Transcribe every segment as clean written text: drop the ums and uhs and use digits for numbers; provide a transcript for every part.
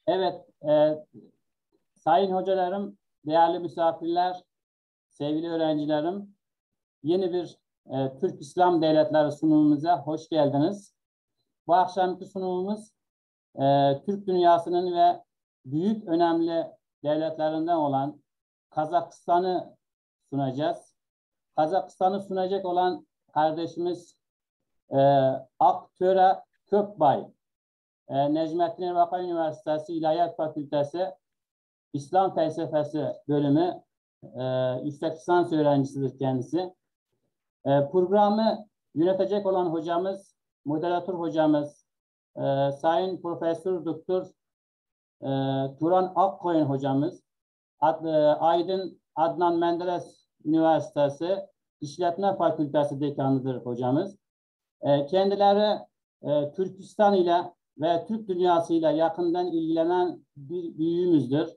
Evet, sayın hocalarım, değerli misafirler, sevgili öğrencilerim, yeni bir Türk İslam Devletleri sunumumuza hoş geldiniz. Bu akşamki sunumumuz Türk dünyasının ve büyük önemli devletlerinden olan Kazakistan'ı sunacağız. Kazakistan'ı sunacak olan kardeşimiz e, Aktöre Kökbay, Necmettin Erbakan Üniversitesi İlahiyat Fakültesi İslam Felsefesi bölümü yüksek lisans öğrencisidir kendisi. Programı yönetecek olan hocamız, moderatör hocamız, Sayın Profesör Doktor Turan Akkoyun hocamız, Aydın Adnan Menderes Üniversitesi İşletme Fakültesi dekanıdır hocamız. Kendileri Türkistan ile ve Türk dünyasıyla yakından ilgilenen bir büyüğümüzdür.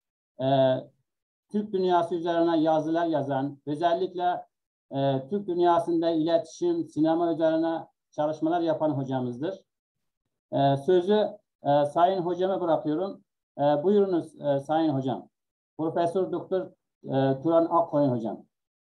Türk dünyası üzerine yazılar yazan, özellikle Türk dünyasında iletişim, sinema üzerine çalışmalar yapan hocamızdır. Sözü Sayın Hocama bırakıyorum. Buyurunuz Sayın Hocam. Profesör Doktor Turan Akkoyun Hocam.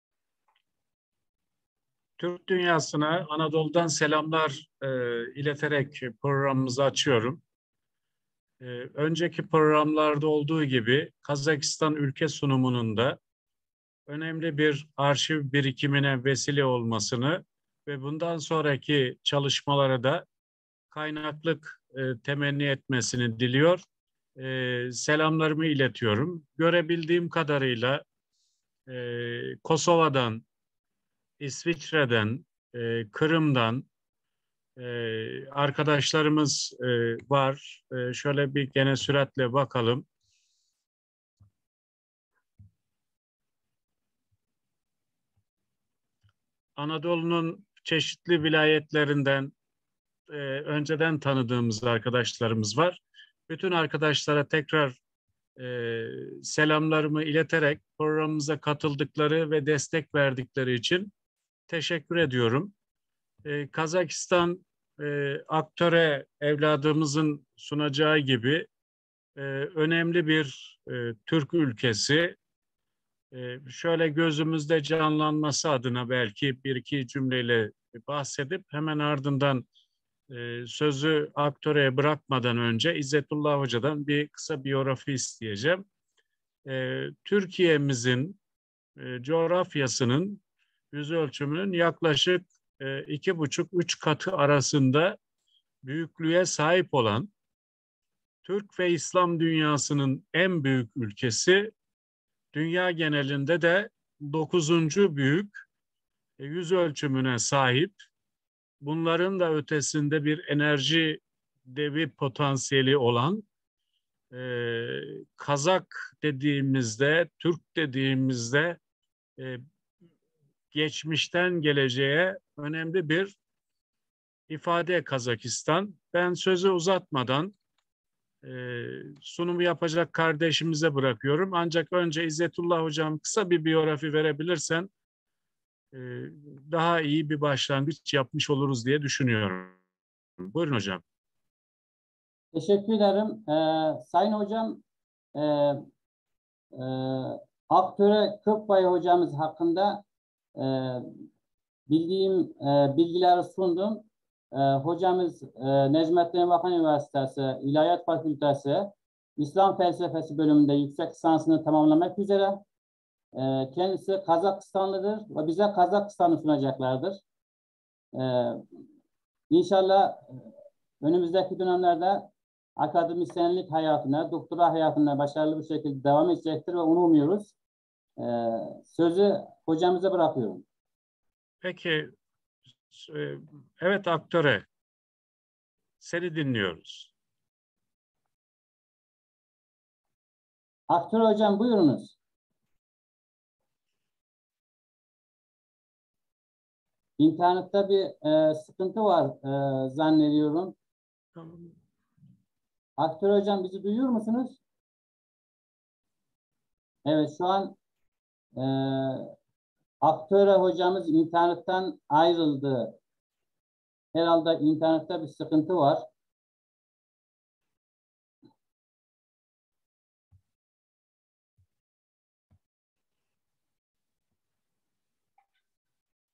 Türk dünyasına Anadolu'dan selamlar ileterek programımızı açıyorum. Önceki programlarda olduğu gibi Kazakistan ülke sunumunun da önemli bir arşiv birikimine vesile olmasını ve bundan sonraki çalışmalara da kaynaklık temenni etmesini diliyor. Selamlarımı iletiyorum. Görebildiğim kadarıyla Kosova'dan, İsviçre'den, Kırım'dan arkadaşlarımız var. Şöyle bir gene süratle bakalım. Anadolu'nun çeşitli vilayetlerinden önceden tanıdığımız arkadaşlarımız var. Bütün arkadaşlara tekrar selamlarımı ileterek programımıza katıldıkları ve destek verdikleri için teşekkür ediyorum. Kazakistan aktöre evladımızın sunacağı gibi önemli bir Türk ülkesi. Şöyle gözümüzde canlanması adına belki bir iki cümleyle bahsedip hemen ardından sözü aktöre bırakmadan önce İzzetullah Hoca'dan bir kısa biyografi isteyeceğim. Türkiye'mizin coğrafyasının yüz ölçümünün yaklaşık 2,5-3 katı arasında büyüklüğe sahip olan Türk ve İslam dünyasının en büyük ülkesi, dünya genelinde de 9. büyük yüz ölçümüne sahip, bunların da ötesinde bir enerji devi potansiyeli olan Kazak dediğimizde, Türk dediğimizde geçmişten geleceğe önemli bir ifade Kazakistan. Ben sözü uzatmadan sunumu yapacak kardeşimize bırakıyorum. Ancak önce İzzetullah Hocam kısa bir biyografi verebilirsen daha iyi bir başlangıç yapmış oluruz diye düşünüyorum. Buyurun hocam. Teşekkür ederim. Sayın Hocam, e, e, Aktöre Kökbay hocamız hakkında e, bildiğim bilgileri sundum. Hocamız Necmettin Erbakan Üniversitesi İlahiyat Fakültesi İslam Felsefesi bölümünde yüksek lisansını tamamlamak üzere. Kendisi Kazakistanlıdır ve bize Kazakistan'ı sunacaklardır. İnşallah önümüzdeki dönemlerde akademisyenlik hayatına, doktora hayatına başarılı bir şekilde devam edecektir ve onu umuyoruz. Sözü hocamıza bırakıyorum. Peki, evet aktöre, seni dinliyoruz. Aktör hocam buyurunuz. İnternette bir sıkıntı var zannediyorum. Tamam. Aktör hocam bizi duyuyor musunuz? Evet şu an aktör hocamız internetten ayrıldı. Herhalde internette bir sıkıntı var.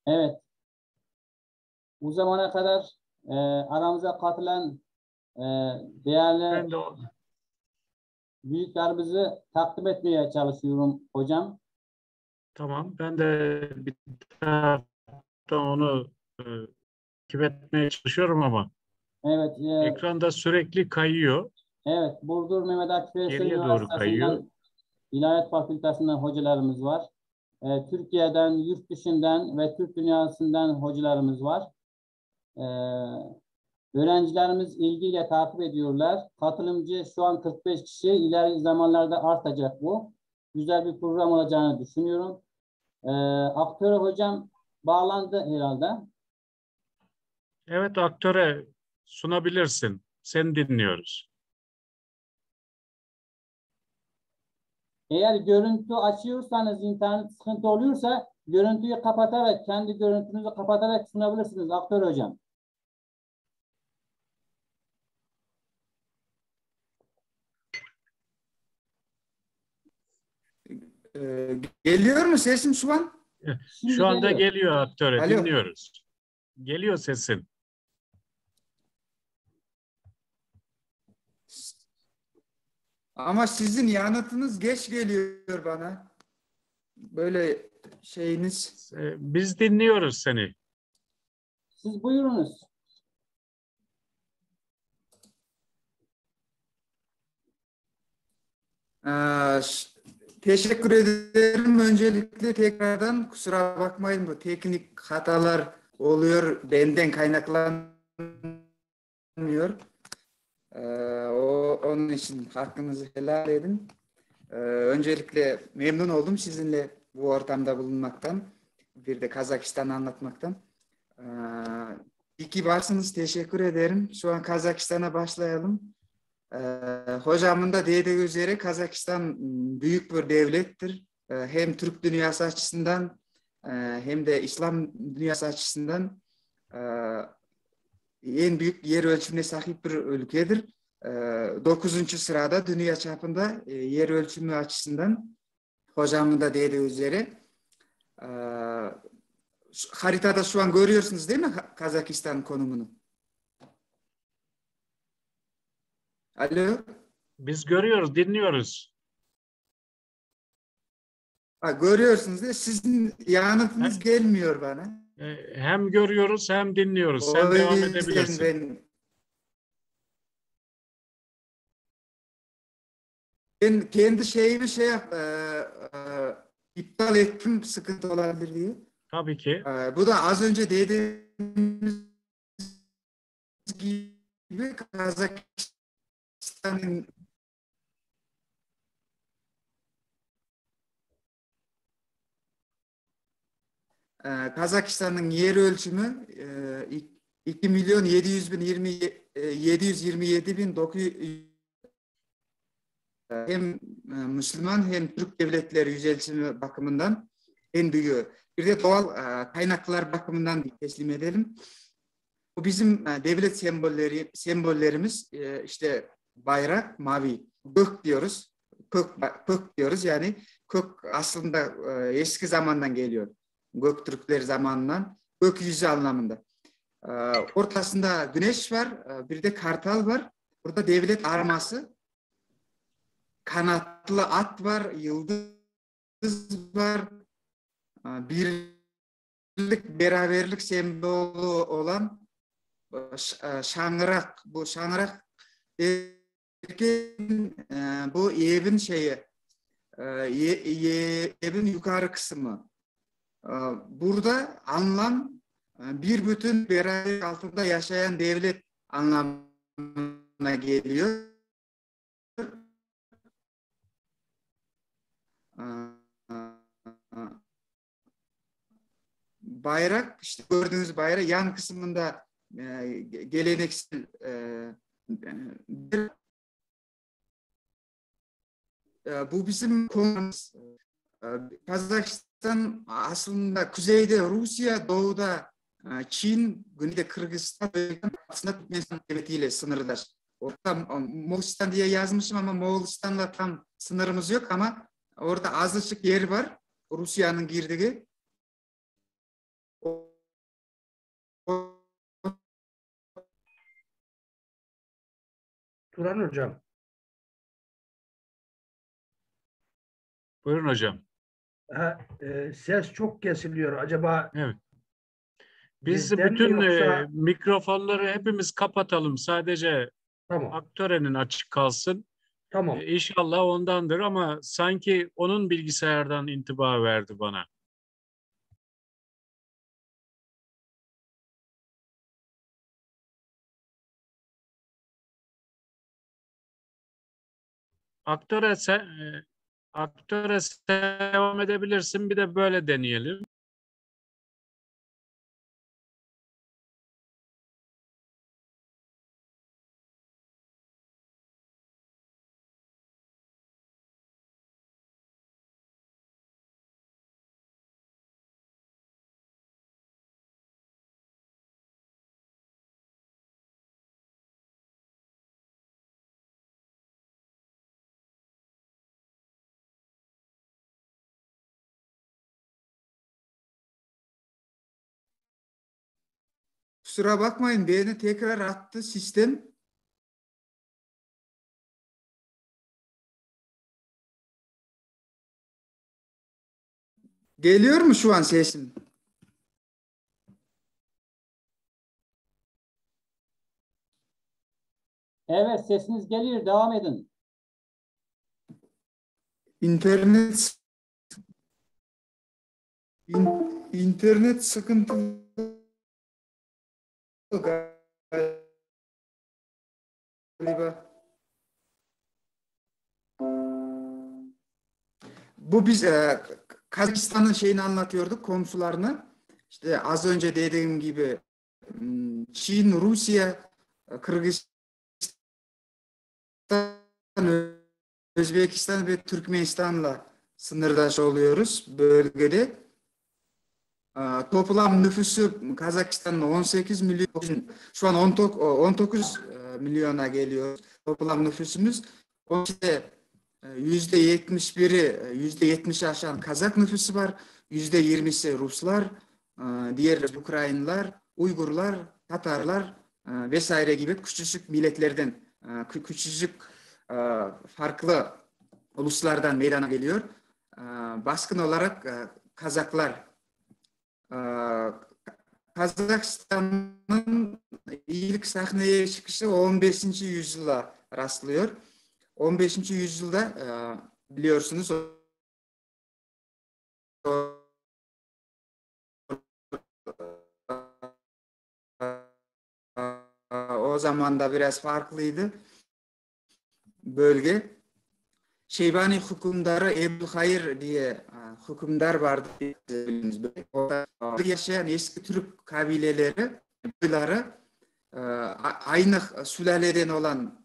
Evet. Bu zamana kadar aramıza katılan değerli Ben de büyüklerimizi takdim etmeye çalışıyorum hocam. tamam. Ben de bir taraftan onu takip etmeye çalışıyorum ama Evet, ekranda sürekli kayıyor. evet. Burdur Mehmet Akif Ersoy Geriye doğru kayıyor. Üniversitesi'nden İlahiyat Fakültesinden hocalarımız var. Türkiye'den, yurt dışından ve Türk dünyasından hocalarımız var. E, Öğrencilerimiz ilgiyle takip ediyorlar. Katılımcı şu an 45 kişi. İleriki zamanlarda artacak bu. Güzel bir program olacağını düşünüyorum. Aktör hocam bağlandı herhalde. Evet, aktöre sunabilirsin. Seni dinliyoruz. Eğer görüntü açıyorsanız, internet sıkıntı oluyorsa görüntüyü kapatarak, kendi görüntünüzü kapatarak sunabilirsiniz aktör hocam. Geliyor mu sesim şu an? Şimdi Şu anda geliyor. geliyor aktöre, Alo. dinliyoruz. Geliyor sesin. Ama sizin yanıtınız geç geliyor bana. Böyle şeyiniz. Biz dinliyoruz seni. Siz buyurunuz. Teşekkür ederim. Öncelikle tekrardan kusura bakmayın, bu teknik hatalar oluyor. Benden kaynaklanmıyor. Onun için hakkınızı helal edin. Öncelikle memnun oldum sizinle bu ortamda bulunmaktan. Bir de Kazakistan'ı anlatmaktan. İyi ki varsınız. Teşekkür ederim. Şu an Kazakistan'a başlayalım. Hocamın da dediği üzere Kazakistan büyük bir devlettir. Hem Türk dünyası açısından hem de İslam dünyası açısından en büyük yer ölçümüne sahip bir ülkedir. 9. sırada dünya çapında yer ölçümü açısından hocamın da dediği üzere. Haritada şu an görüyorsunuz değil mi Kazakistan konumunu? Alo? Biz görüyoruz, dinliyoruz. Görüyorsunuz değil mi? Sizin yanıtınız gelmiyor bana. Hem görüyoruz hem dinliyoruz. Sen O devam yüzden edebilirsin. ben kendi şeyimi iptal ettim, sıkıntı olabilir diye. Tabii ki. Bu da az önce dediğimiz gibi Kazakistan'ın yer ölçümü 2.727.900 hem Müslüman hem Türk devletleri yüz ölçümü bakımından en büyüğü. Bir de doğal kaynaklar bakımından teslim edelim. Bu bizim devlet sembollerimiz, işte bayrak mavi, gök diyoruz. Kök diyoruz, yani kök aslında eski zamandan geliyor. Göktürkler zamanından, gökyüzü anlamında. Ortasında güneş var, bir de kartal var. Burada devlet arması, kanatlı at var, yıldız var. Birlik, beraberlik sembolü olan şangırak. Bu şangırak derken bu evin evin yukarı kısmı. Burada anlam bir bütün beraber altında yaşayan devlet anlamına geliyor. Bayrak, işte gördüğünüz bayrak yan kısmında geleneksel bu bizim konumuz. Kazakistan aslında kuzeyde Rusya, doğuda Çin, güneyde Kırgızistan, aslında Türkmenistan devletiyle sınırdaş. Orada Moğolistan diye yazmışım ama Moğolistan'la tam sınırımız yok, ama orada azıcık yer var Rusya'nın girdiği. Turan Hocam. Buyurun hocam. Ses çok kesiliyor. Acaba Evet. Biz bizden mi bütün yoksa... mikrofonları hepimiz kapatalım. Sadece Tamam. aktörenin açık kalsın. Tamam. İnşallah ondandır ama sanki onun bilgisayardan intiba verdi bana. Aktöre aktöre devam edebilirsin. Bir de böyle deneyelim. Kusura bakmayın, beni tekrar attı sistem. Geliyor mu şu an sesim? Evet, sesiniz geliyor. Devam edin. İnternet sıkıntılı galiba. Bu biz Kazakistan'ın şeyini anlatıyorduk, komşularını. İşte az önce dediğim gibi Çin, Rusya, Kırgızistan, Özbekistan ve Türkmenistan'la sınırdaş oluyoruz bölgede. Toplam nüfusu Kazakistan'ın 18 milyon, şu an 19 milyona geliyor toplam nüfusumuz. İşte %71'i, %70'i aşan Kazak nüfusu var, %20'si Ruslar, diğer Ukraynalılar, Uygurlar, Tatarlar vesaire gibi küçücük milletlerden, küçücük farklı uluslardan meydana geliyor. Baskın olarak Kazaklar. Kazakistan'ın ilk sahneye çıkışı 15. yüzyıla rastlıyor. 15. yüzyılda biliyorsunuz o zaman da biraz farklıydı bölge. Şeybani hükümdarı Ebuhayır diye hükümdar vardı. Orada yaşayan eski Türk kabileleri, boyları aynı sülaleden olan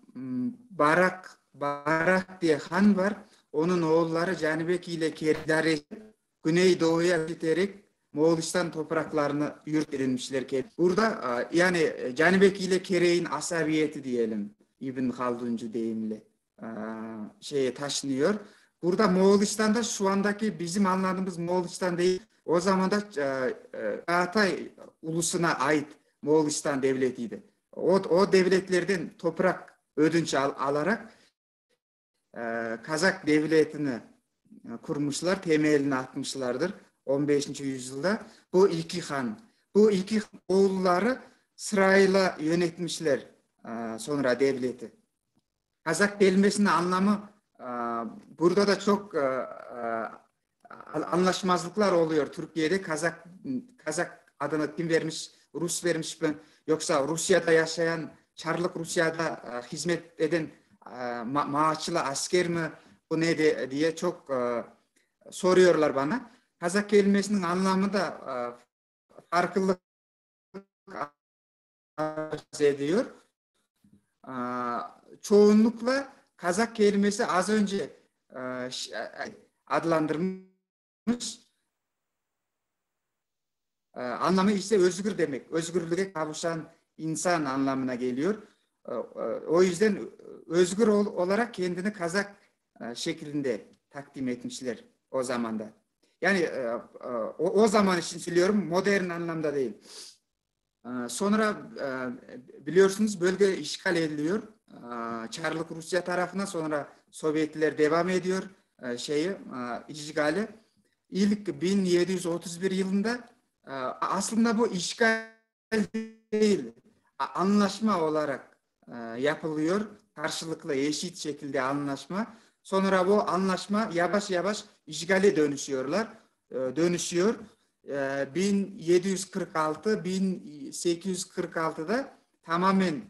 Barak diye han var. Onun oğulları Canibek ile Kerdari Güneydoğu'ya giderek Moğolistan topraklarını yurt edinmişler. Burada yani Canibek ile Kere'in asabiyeti diyelim İbn Halduncu deyimle şeye taşınıyor. Burada Moğolistan'da şu andaki bizim anladığımız Moğolistan değil. O zaman da Çağatay ulusuna ait Moğolistan devletiydi. O devletlerden toprak ödünç alarak Kazak devletini kurmuşlar, temelini atmışlardır 15. yüzyılda. Bu iki han, bu iki oğulları sırayla yönetmişler sonra devleti. Kazak kelimesinin anlamı burada da çok anlaşmazlıklar oluyor Türkiye'de. Kazak adını kim vermiş, Rus vermiş mi? Yoksa Rusya'da yaşayan, Çarlık Rusya'da hizmet eden maaşlı asker mi? Bu ne diye çok soruyorlar bana. Kazak kelimesinin anlamı da farklılık arz ediyor. Çoğunlukla Kazak kelimesi az önce adlandırmış. Anlamı ise özgür demek. Özgürlüğe kavuşan insan anlamına geliyor. O yüzden özgür olarak kendini Kazak şeklinde takdim etmişler o zamanda. Yani o zaman için söylüyorum, modern anlamda değil. Sonra biliyorsunuz bölge işgal ediliyor. Çarlık Rusya tarafına, sonra Sovyetler devam ediyor işgali. İlk 1731 yılında aslında bu işgal değil, anlaşma olarak yapılıyor. Karşılıklı eşit şekilde anlaşma. Sonra bu anlaşma yavaş yavaş işgale dönüşüyor. 1746-1846'da tamamen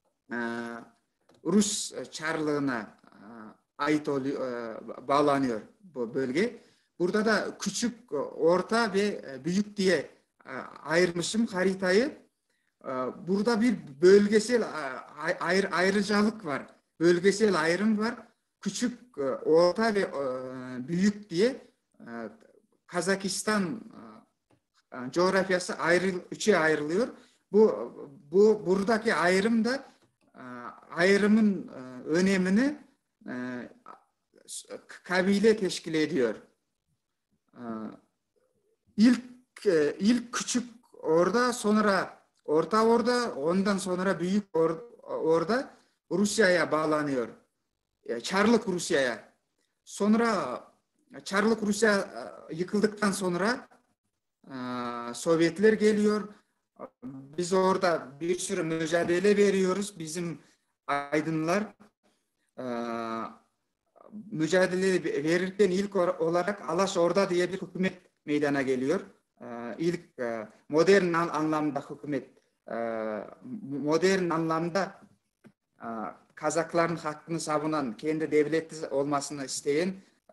Rus Çarlığına ait bağlanıyor bu bölge. Burada da küçük, orta ve büyük diye ayırmışım haritayı. Burada bir bölgesel ayrıcalık var. Bölgesel ayrım var. Küçük, orta ve büyük diye Kazakistan coğrafyası üçe ayrılıyor. Buradaki ayrım da ayrımın önemini kabile teşkil ediyor. İlk küçük orada, sonra orta orada, ondan sonra büyük orada Rusya'ya bağlanıyor. Çarlık Rusya'ya. Sonra Çarlık Rusya yıkıldıktan sonra Sovyetler geliyor. Biz orada bir sürü mücadele veriyoruz. Bizim aydınlar mücadele verirken ilk olarak Alaşorda diye bir hükümet meydana geliyor. İlk modern anlamda hükümet, modern anlamda Kazakların hakkını savunan, kendi devleti olmasını isteyen,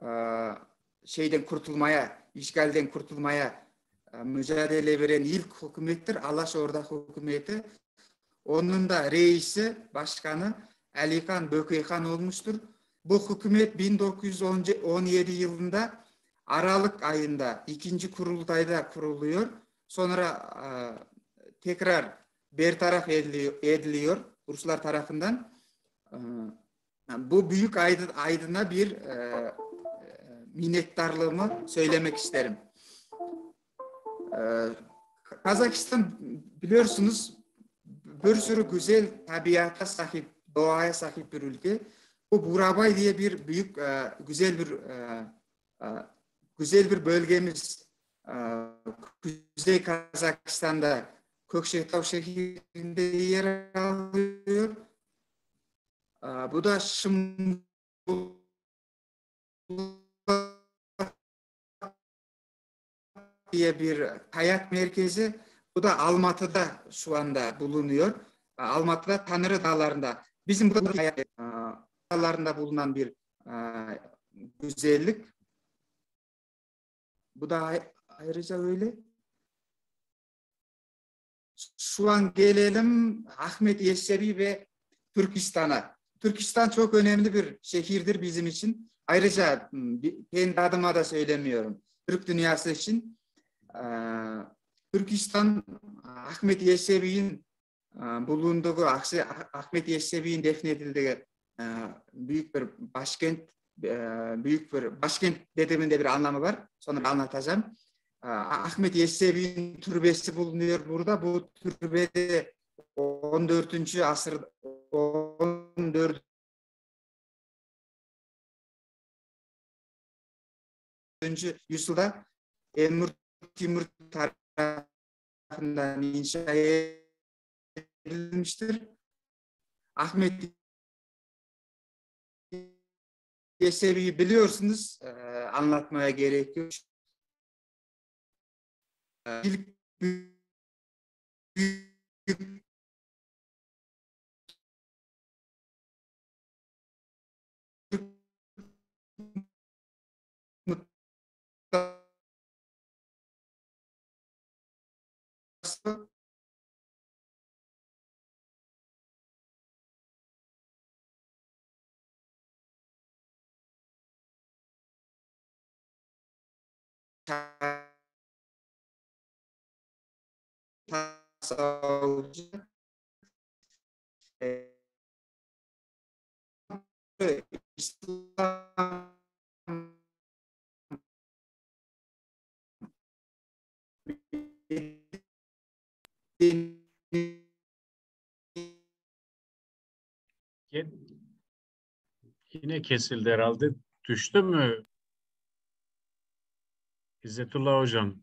işgalden kurtulmaya mücadele veren ilk hükümettir Alaşorda hükümeti. Onun da reisi, başkanı Alikan Bökeyhan olmuştur. Bu hükümet 1917 yılında Aralık ayında ikinci kurultayda kuruluyor. Sonra tekrar bertaraf ediliyor Ruslar tarafından. Bu büyük aydına bir minnettarlığımı söylemek isterim. Kazakistan biliyorsunuz bir sürü güzel tabiata sahip, doğaya sahip bir ülke. Bu Burabay diye bir büyük güzel bir bölgemiz. Kuzey Kazakistan'da Kökşetau şehrinde yer alıyor. Bu da diye bir kayak merkezi. Bu da Almatı'da şu anda bulunuyor. Almatı'da Tanrı Dağları'nda. Bizim burada kayak dağlarında bulunan bir güzellik. Bu da ayrıca öyle. Şu an gelelim Ahmet Yesevi ve Türkistan'a. Türkistan çok önemli bir şehirdir bizim için. Ayrıca kendi adıma da söylemiyorum. Türk dünyası için. Türkistan, Ahmet Yesevi'nin bulunduğu, Ahmet Yesevi'nin defnedildiği büyük bir başkent, dediğimde bir anlamı var. Sonra anlatacağım. Ahmet Yesevi'nin türbesi bulunuyor burada. Bu türbede 14. asır 14. yüzyılda Emir Timur tarafından inşa edilmiştir. Ahmet Yesevi'yi biliyorsunuz, anlatmaya gerek yok. İlk büyük İslam Yine kesildi herhalde. Düştü mü İzzetullah Hocam?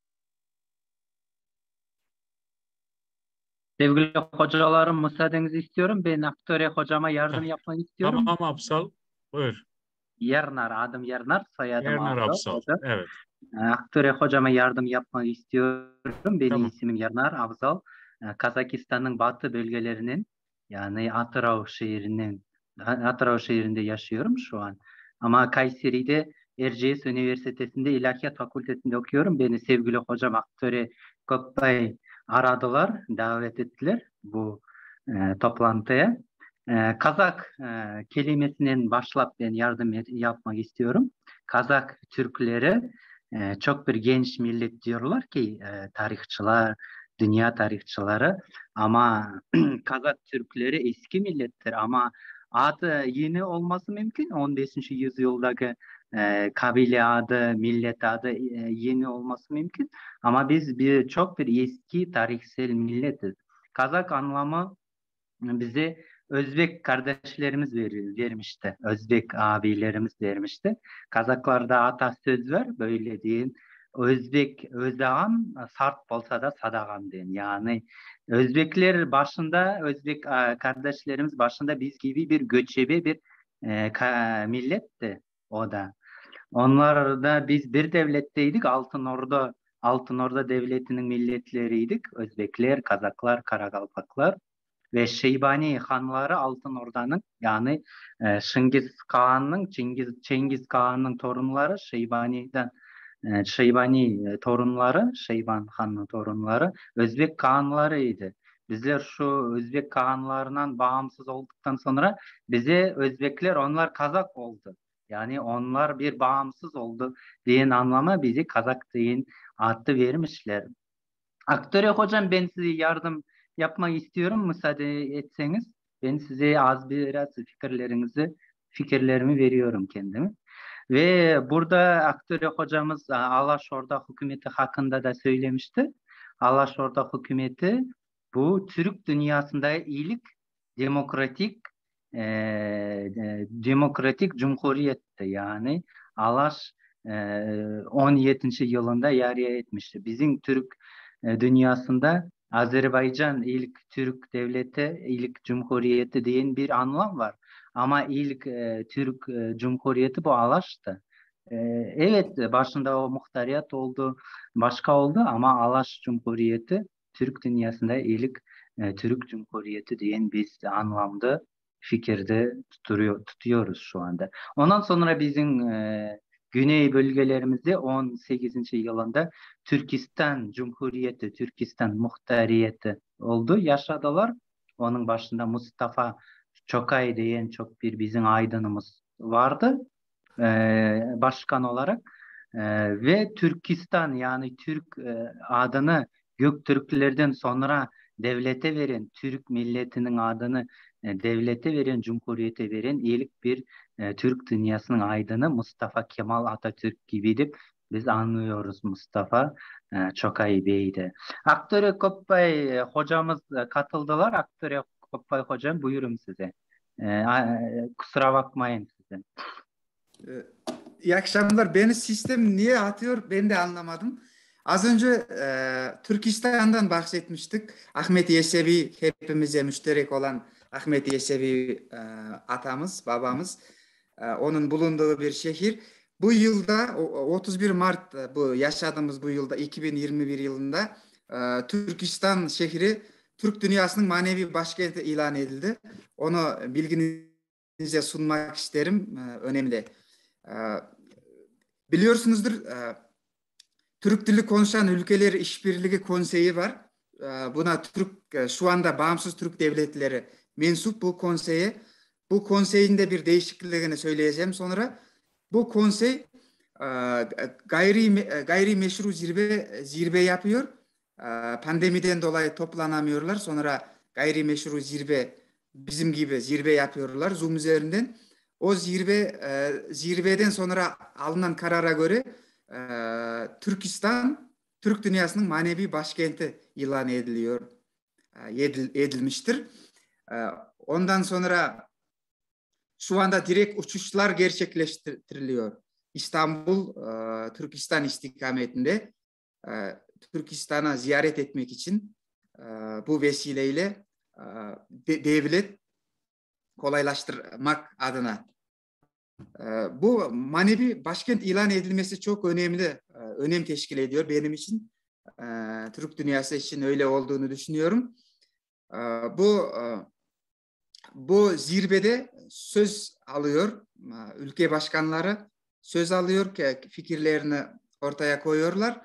Sevgili hocalarım, müsaadenizi istiyorum. Ben Aktöre hocama yardım yapmak istiyorum. Tamam Absal. Buyur. Yernar, adım Yernar, soyadım Yernar Absal. Absal. Hocam. Evet. Aktöre hocama yardım yapmak istiyorum. Benim Tamam. ismim Yernar Absal. Kazakistan'ın batı bölgelerinin, yani Atırau şehrinde yaşıyorum şu an. Ama Kayseri'de Erciyes Üniversitesi'nde İlahiyat Fakültesi'nde okuyorum. Beni sevgili hocam Aktöre Koktay aradılar, davet ettiler bu toplantıya. Kazak kelimesinden başlayıp ben yardım yapmak istiyorum. Kazak Türkleri çok bir genç millet diyorlar ki tarihçiler, dünya tarihçileri, ama Kazak Türkleri eski millettir, ama adı yeni olması mümkün. 15. yüzyıldaki kabile adı, millet adı yeni olması mümkün. Ama biz çok bir eski tarihsel milletiz. Kazak anlamı bize Özbek kardeşlerimiz vermişti. Özbek abilerimiz vermişti. Kazaklarda atasöz var, böyle deyin. Özbek özağan sart bolsa da sadağan deyin. Yani Özbekler başında, Özbek kardeşlerimiz başında biz gibi bir göçebe bir milletti o da. Onlar da biz bir devletteydik. Altın Orda Devleti'nin milletleriydik. Özbekler, Kazaklar, Karakalpaklar ve Şeybani hanları Altın Orda'nın, yani Cengiz Kağan'ın torunları, torunları, Şeyban Han'ın torunları Özbek Kağanlarıydı. Bizler şu Özbek Kağanlarından bağımsız olduktan sonra bize Özbekler, onlar Kazak oldu. Yani onlar bir bağımsız oldu diyen anlama bizi Kazak diyen adı vermişler. Aktöre hocam, ben size yardım yapmak istiyorum, müsaade etseniz. Ben size biraz fikirlerimi veriyorum kendimi. Ve burada Aktöre hocamız Alaşorda hükümeti hakkında da söylemişti. Alaşorda hükümeti bu Türk dünyasında ilk demokratik cumhuriyetti. Yani Alaş 17. yılında yarıya etmişti. Bizim Türk dünyasında Azerbaycan ilk Türk devleti, ilk cumhuriyeti diyen bir anlam var. Ama ilk Türk cumhuriyeti bu Alaş'tı. Evet, başında o muhtariyet oldu, başka oldu, ama Alaş Cumhuriyeti Türk dünyasında ilk Türk Cumhuriyeti diyen biz anlamda fikirde tutuyoruz şu anda. Ondan sonra bizim güney bölgelerimizde 18. yılında Türkistan Cumhuriyeti, Türkistan Muhtariyeti oldu, yaşadılar. Onun başında Mustafa Çokay diyen çok bir bizim aydınımız vardı başkan olarak. Ve Türkistan, yani Türk adını Göktürklerden sonra devlete veren, Türk milletinin adını devlete veren, cumhuriyete veren ilk bir Türk dünyasının aydını Mustafa Kemal Atatürk gibiydi. Biz anlıyoruz Mustafa Çokay Bey'di. Aktöre Koppay hocamız katıldılar. Aktöre Koppay hocam, buyurun size. Kusura bakmayın size. İyi akşamlar. Beni sistem niye atıyor ben de anlamadım. Az önce Türkistan'dan bahsetmiştik. Ahmet Yesevi, hepimize müşterek olan Ahmet Yesevi atamız, babamız. Onun bulunduğu bir şehir. Bu yılda 31 Mart bu yaşadığımız bu yılda 2021 yılında Türkistan şehri Türk dünyasının manevi başkenti ilan edildi. Onu bilginize sunmak isterim. Önemli. Biliyorsunuzdur, Türk dili konuşan ülkeler işbirliği konseyi var. Buna şu anda bağımsız Türk devletleri mensup bu konseye. Bu konseyin de bir değişikliğini söyleyeceğim sonra. Bu konsey gayri meşru zirve yapıyor. Pandemiden dolayı toplanamıyorlar. Sonra gayri meşru bizim gibi zirve yapıyorlar Zoom üzerinden. O zirveden sonra alınan karara göre Türkistan, Türk dünyasının manevi başkenti ilan edilmiştir. Ondan sonra şu anda direkt uçuşlar gerçekleştiriliyor. İstanbul, Türkistan istikametinde Türkistan'a ziyaret etmek için bu vesileyle devlet kolaylaştırmak adına. Bu manevi başkent ilan edilmesi çok önemli, önem teşkil ediyor benim için. Türk dünyası için öyle olduğunu düşünüyorum. Bu zirvede söz alıyor, ülke başkanları söz alıyor ki fikirlerini ortaya koyuyorlar.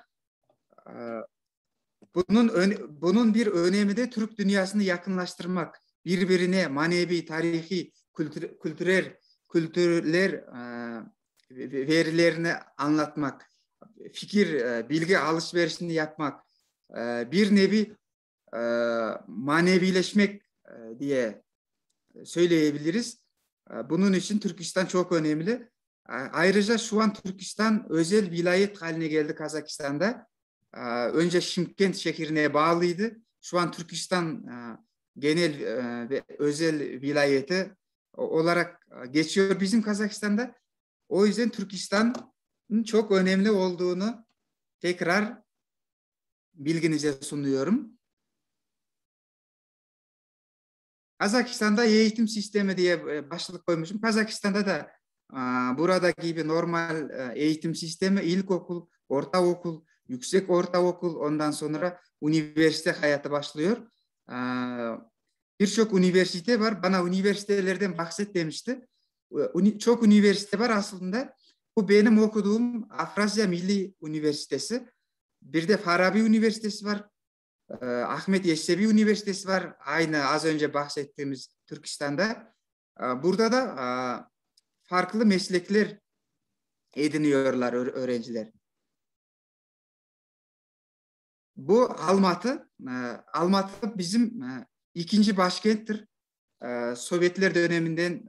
Bunun bir önemi de Türk dünyasını yakınlaştırmak, birbirine manevi, tarihi, kültürler verilerini anlatmak, fikir, bilgi alışverişini yapmak, bir nevi manevileşmek diye söyleyebiliriz. Bunun için Türkistan çok önemli. Ayrıca şu an Türkistan özel vilayet haline geldi Kazakistan'da. Önce Şimkent şehrine bağlıydı. Şu an Türkistan genel ve özel vilayeti olarak geçiyor bizim Kazakistan'da. O yüzden Türkistan'ın çok önemli olduğunu tekrar bilginize sunuyorum. Kazakistan'da eğitim sistemi diye başlık koymuşum. Kazakistan'da da burada gibi normal eğitim sistemi, ilkokul, ortaokul, yüksek ortaokul, ondan sonra üniversite hayatı başlıyor. Birçok üniversite var. Bana üniversitelerden bahset demişti. Çok üniversite var aslında. Bu benim okuduğum Afrasya Milli Üniversitesi. Bir de Farabi Üniversitesi var. Ahmet Yesevi Üniversitesi var. Aynı az önce bahsettiğimiz Türkistan'da. Burada da farklı meslekler ediniyorlar öğrenciler. Bu Almatı bizim ikinci başkenttir. Sovyetler döneminden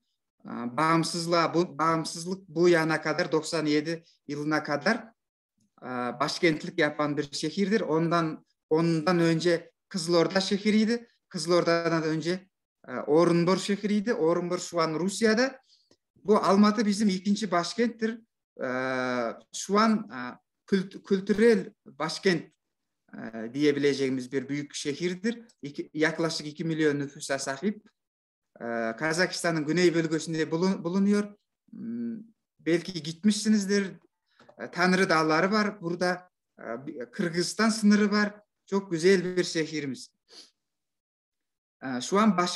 bağımsızlık bu yana kadar 97 yılına kadar başkentlik yapan bir şehirdir. Ondan önce Kızılorda şehriydi. Kızılorda'dan önce Orunbor şehriydi. Orunbor şu an Rusya'da. Bu Almatı bizim ikinci başkenttir. Şu an kültürel başkent diyebileceğimiz bir büyük şehirdir. Yaklaşık 2 milyon nüfusa sahip. Kazakistan'ın güney bölgesinde bulunuyor. Belki gitmişsinizdir. Tanrı Dağları var. Burada Kırgızistan sınırı var. Çok güzel bir şehrimiz. Şu an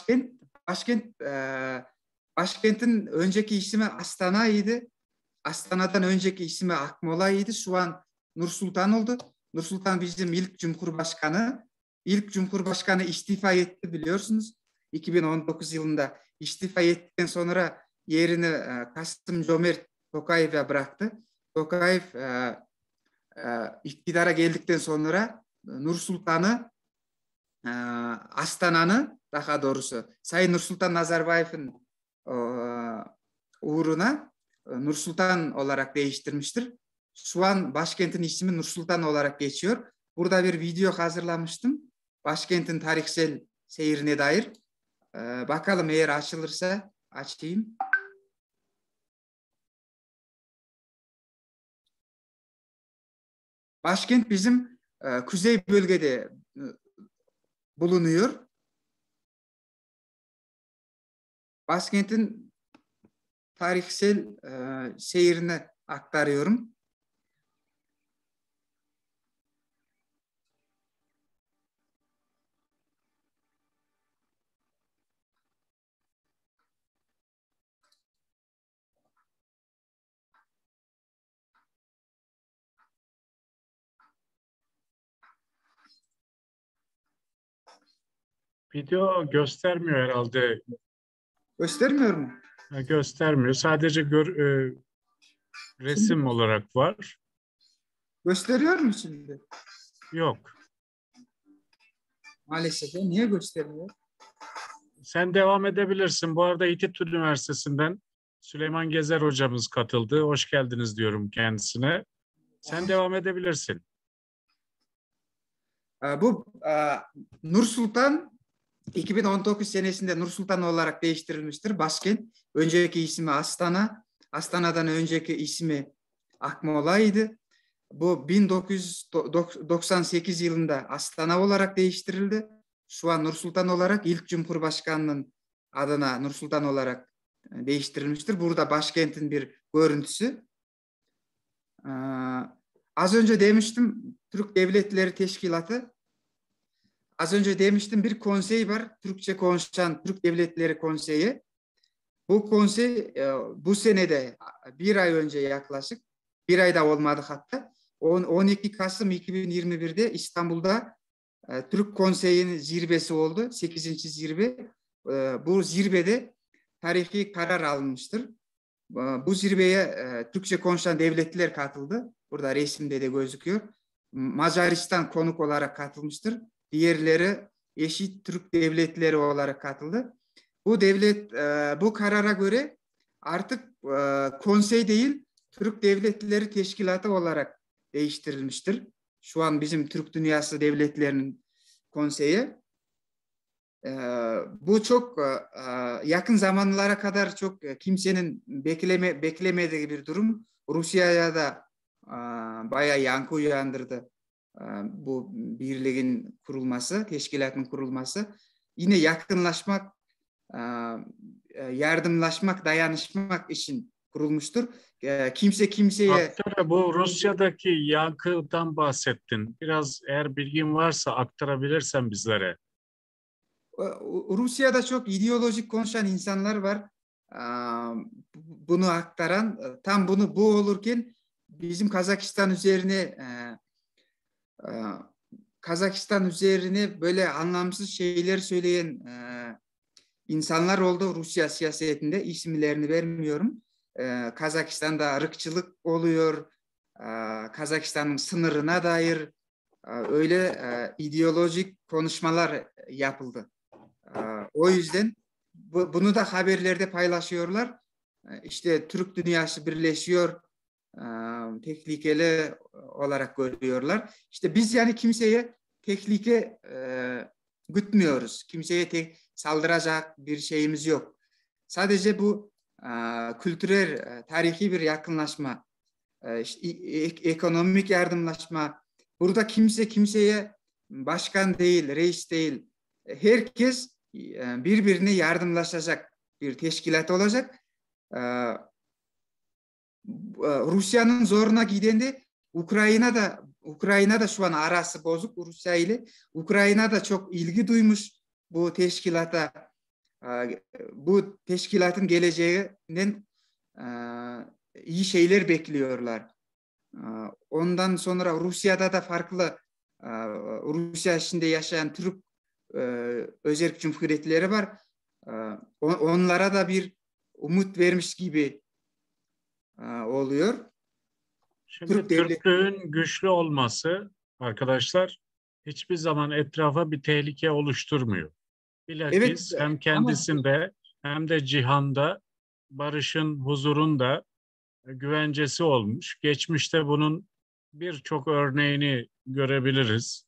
başkentin önceki ismi Astana'ydı. Astana'dan önceki ismi Akmola'ydı. Şu an Nur Sultan oldu. Nur Sultan bizim ilk cumhurbaşkanı. İlk cumhurbaşkanı istifa etti biliyorsunuz. 2019 yılında istifa ettikten sonra yerini Kasım-Jomart Tokayev'e bıraktı. Tokayev iktidara geldikten sonra Nur Sultan'ı Astana'nı daha doğrusu Sayın Nursultan Nazarbayev'in uğruna Nur Sultan olarak değiştirmiştir. Şu an başkentin ismi Nur Sultan olarak geçiyor. Burada bir video hazırlamıştım. Başkentin tarihsel seyrine dair. Bakalım eğer açılırsa açayım. Başkent bizim kuzey bölgede bulunuyor. Başkentin tarihsel seyrini aktarıyorum. Video göstermiyor herhalde. Göstermiyor mu? Göstermiyor. Sadece resim olarak var. Gösteriyor mu şimdi? Yok. Maalesef. Niye göstermiyor? Sen devam edebilirsin. Bu arada İTÜ Üniversitesi'nden Süleyman Gezer hocamız katıldı. Hoş geldiniz diyorum kendisine. Sen devam edebilirsin. Bu Nur Sultan 2019 senesinde Nur-Sultan olarak değiştirilmiştir. Başkent. Önceki ismi Astana. Astana'dan önceki ismi Akmoola'ydı. Bu 1998 yılında Astana olarak değiştirildi. Şu an Nur-Sultan olarak ilk Cumhurbaşkanının adına Nur-Sultan olarak değiştirilmiştir. Burada başkentin bir görüntüsü. Az önce demiştim Türk Devletleri Teşkilatı. Az önce demiştim bir konsey var. Türkçe konuşan Türk Devletleri Konseyi. Bu konsey bu senede bir ay önce yaklaşık, bir ayda olmadı hatta, 12 Kasım 2021'de İstanbul'da Türk Konseyi'nin zirvesi oldu. 8. zirve. Bu zirvede tarihi karar alınmıştır. Bu zirveye Türkçe konuşan devletler katıldı. Burada resimde de gözüküyor. Macaristan konuk olarak katılmıştır. Diğerleri eşit Türk devletleri olarak katıldı. Bu karara göre artık konsey değil, Türk Devletleri Teşkilatı olarak değiştirilmiştir. Şu an bizim Türk Dünyası Devletlerinin konseyi. Bu çok yakın zamanlara kadar çok kimsenin beklemediği bir durum. Rusya'ya da bayağı yankı uyandırdı bu birliğin kurulması, teşkilatın kurulması. Yine yakınlaşmak, yardımlaşmak, dayanışmak için kurulmuştur. Kimse kimseye... Aktara, bu Rusya'daki yankıdan bahsettin. Biraz eğer bilgin varsa aktarabilirsen bizlere. Rusya'da çok ideolojik konuşan insanlar var. Bunu aktaran, tam bu olurken bizim Kazakistan üzerine böyle anlamsız şeyler söyleyen insanlar oldu Rusya siyasetinde. İsimlerini vermiyorum. Kazakistan'da ırkçılık oluyor. Kazakistan'ın sınırına dair öyle ideolojik konuşmalar yapıldı. O yüzden bunu da haberlerde paylaşıyorlar. İşte Türk dünyası birleşiyor, tehlikeli olarak görüyorlar. İşte biz yani kimseye tehlike gütmüyoruz. Kimseye saldıracak bir şeyimiz yok. Sadece bu kültürel, tarihi bir yakınlaşma, işte, ekonomik yardımlaşma. Burada kimse kimseye başkan değil, reis değil. Herkes birbirine yardımlaşacak bir teşkilat olacak. Rusya'nın zoruna giden de Ukrayna'da şu an arası bozuk Rusya ile. Ukrayna da çok ilgi duymuş bu teşkilata. Bu teşkilatın geleceğinden iyi şeyler bekliyorlar. Ondan sonra Rusya'da da farklı Rusya içinde yaşayan Türk özerk cumhuriyetleri var. Onlara da bir umut vermiş gibi oluyor. Şimdi Türklüğün güçlü olması arkadaşlar hiçbir zaman etrafa bir tehlike oluşturmuyor. Bilakis Evet, hem kendisinde hem de cihanda barışın, huzurun da güvencesi olmuş. Geçmişte bunun birçok örneğini görebiliriz.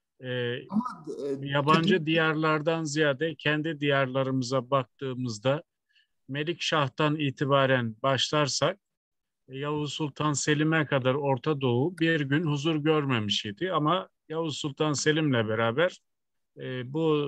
Yabancı diyarlardan ziyade kendi diyarlarımıza baktığımızda Melikşah'tan itibaren başlarsak Yavuz Sultan Selim'e kadar Orta Doğu bir gün huzur görmemiş idi. Ama Yavuz Sultan Selim'le beraber bu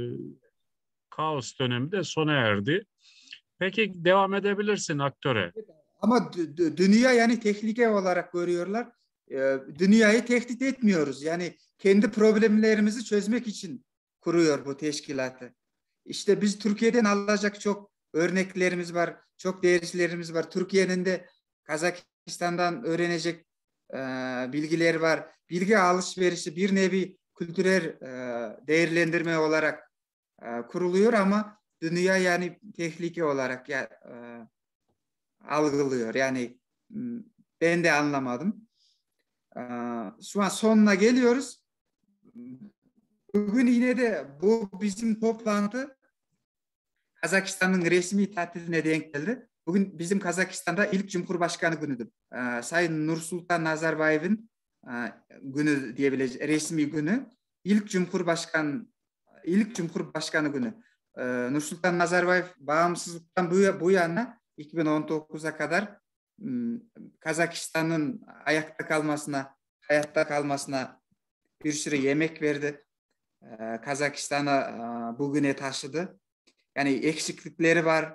kaos dönemi de sona erdi. Peki devam edebilirsin aktöre. Ama dünya yani tehlike olarak görüyorlar. Dünyayı tehdit etmiyoruz. Yani kendi problemlerimizi çözmek için kuruyor bu teşkilatı. İşte biz Türkiye'den alacak çok örneklerimiz var, çok derslerimiz var. Türkiye'nin de Kazakistan'dan öğrenecek bilgiler var. Bilgi alışverişi bir nevi kültürel değerlendirme olarak kuruluyor ama dünya yani tehlike olarak algılıyor. Yani ben de anlamadım. Şu an sonuna geliyoruz. Bugün yine de bu bizim toplantı Kazakistan'ın resmi tatiline denk geldi. Bugün bizim Kazakistan'da ilk Cumhurbaşkanı günüdür. Sayın Nursultan Nazarbayev'in günü diyebileceğiz, resmi günü. İlk Cumhurbaşkanı ilk Cumhurbaşkanı günü. Nursultan Nazarbayev bağımsızlıktan bu yana 2019'a kadar Kazakistan'ın ayakta kalmasına, hayatta kalmasına bir sürü yemek verdi. Kazakistan'a bugüne taşıdı. Yani eksiklikleri var,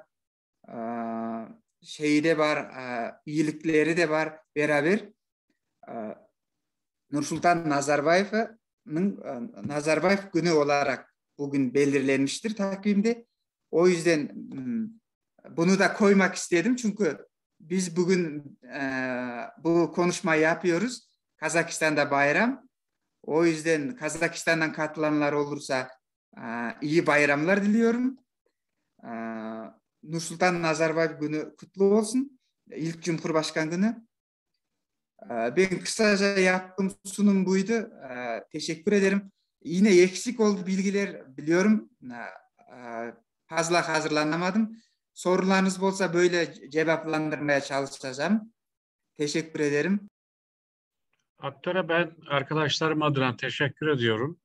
şeyi de var, iyilikleri de var beraber. Nursultan Nazarbayev günü olarak bugün belirlenmiştir takvimde. O yüzden bunu da koymak istedim çünkü biz bugün bu konuşmayı yapıyoruz. Kazakistan'da bayram. O yüzden Kazakistan'dan katılanlar olursa iyi bayramlar diliyorum. Nursultan Nazarbayev günü kutlu olsun. İlk Cumhurbaşkanı günü. Ben kısaca yaptığım sunum buydu. Teşekkür ederim. Yine eksik oldu bilgiler biliyorum. Fazla hazırlanamadım. Sorularınız olsa böyle cevaplandırmaya çalışacağım. Teşekkür ederim. Aktöre ben arkadaşlarım adına teşekkür ediyorum.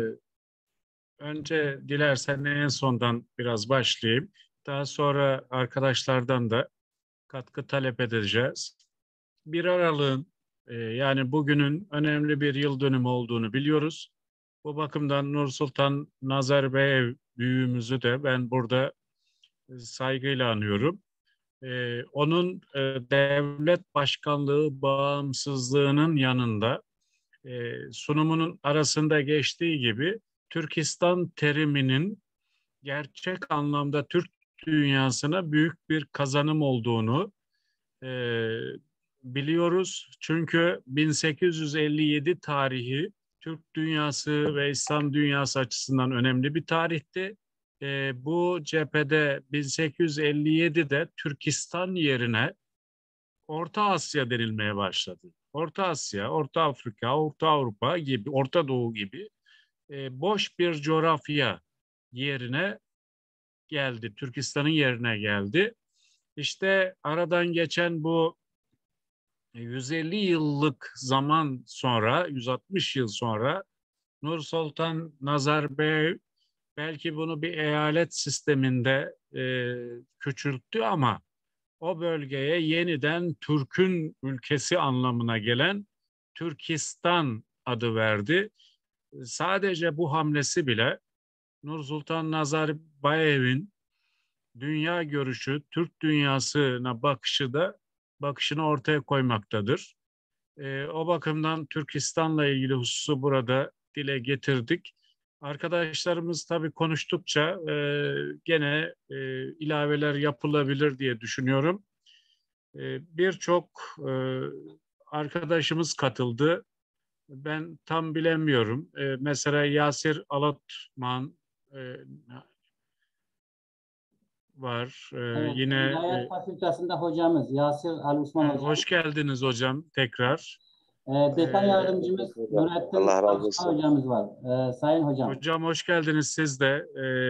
Önce dilersen en sondan biraz başlayayım. Daha sonra arkadaşlardan da katkı talep edeceğiz. 1 Aralık'ın yani bugünün önemli bir yıl dönümü olduğunu biliyoruz. Bu bakımdan Nursultan Nazarbayev büyüğümüzü de ben burada saygıyla anıyorum. Onun devlet başkanlığı bağımsızlığının yanında sunumunun arasında geçtiği gibi Türkistan teriminin gerçek anlamda Türk dünyasına büyük bir kazanım olduğunu biliyoruz. Çünkü 1857 tarihi Türk dünyası ve İslam dünyası açısından önemli bir tarihti. Bu cephede 1857'de Türkistan yerine Orta Asya denilmeye başladı. Orta Asya, Orta Afrika, Orta Avrupa gibi, Orta Doğu gibi boş bir coğrafya yerine geldi. Türkistan'ın yerine geldi. İşte aradan geçen bu 150 yıllık zaman sonra, 160 yıl sonra Nursultan Nazarbayev belki bunu bir eyalet sisteminde küçülttü ama o bölgeye yeniden Türk'ün ülkesi anlamına gelen Türkistan adı verdi. Sadece bu hamlesi bile Nursultan Nazarbayev'in dünya görüşü, Türk dünyasına bakışını ortaya koymaktadır. O bakımdan Türkistan'la ilgili hususu burada dile getirdik. Arkadaşlarımız tabii konuştukça gene ilaveler yapılabilir diye düşünüyorum. Birçok arkadaşımız katıldı. Ben tam bilemiyorum. Mesela Yasir Alatman var. Evet, Yine İlahiyat Fakültesi'nde hocamız Yasir Alusman hocam. hoş geldiniz hocam tekrar. Dekan yardımcımız Nurettin Allah razı Arslan olsun. hocamız var. Sayın hocam. Hocam hoş geldiniz siz de.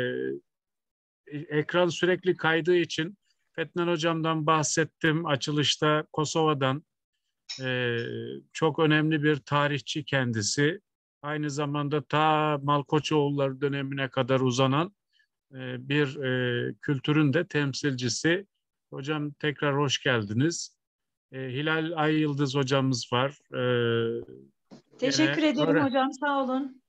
Ekran sürekli kaydığı için Fetnan hocamdan bahsettim açılışta. Kosova'dan çok önemli bir tarihçi kendisi. Aynı zamanda ta Malkoçoğulları dönemine kadar uzanan bir kültürün de temsilcisi. Hocam tekrar hoş geldiniz. Hilal Ay Yıldız hocamız var. Teşekkür ederim hocam, sağ olun.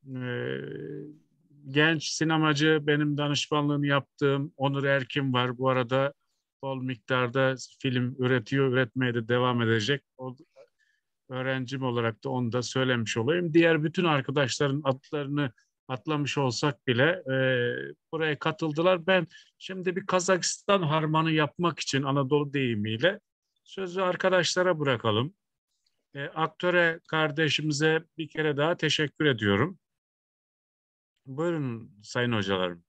Genç sinemacı, benim danışmanlığını yaptığım Onur Erkin var. Bu arada bol miktarda film üretiyor, üretmeye de devam edecek. O öğrencim olarak da onu da söylemiş olayım. Diğer bütün arkadaşların adlarını atlamış olsak bile buraya katıldılar. Ben şimdi bir Kazakistan harmanı yapmak için Anadolu deyimiyle sözü arkadaşlara bırakalım. Aktöre kardeşimize bir kere daha teşekkür ediyorum. Buyurun sayın hocalarım.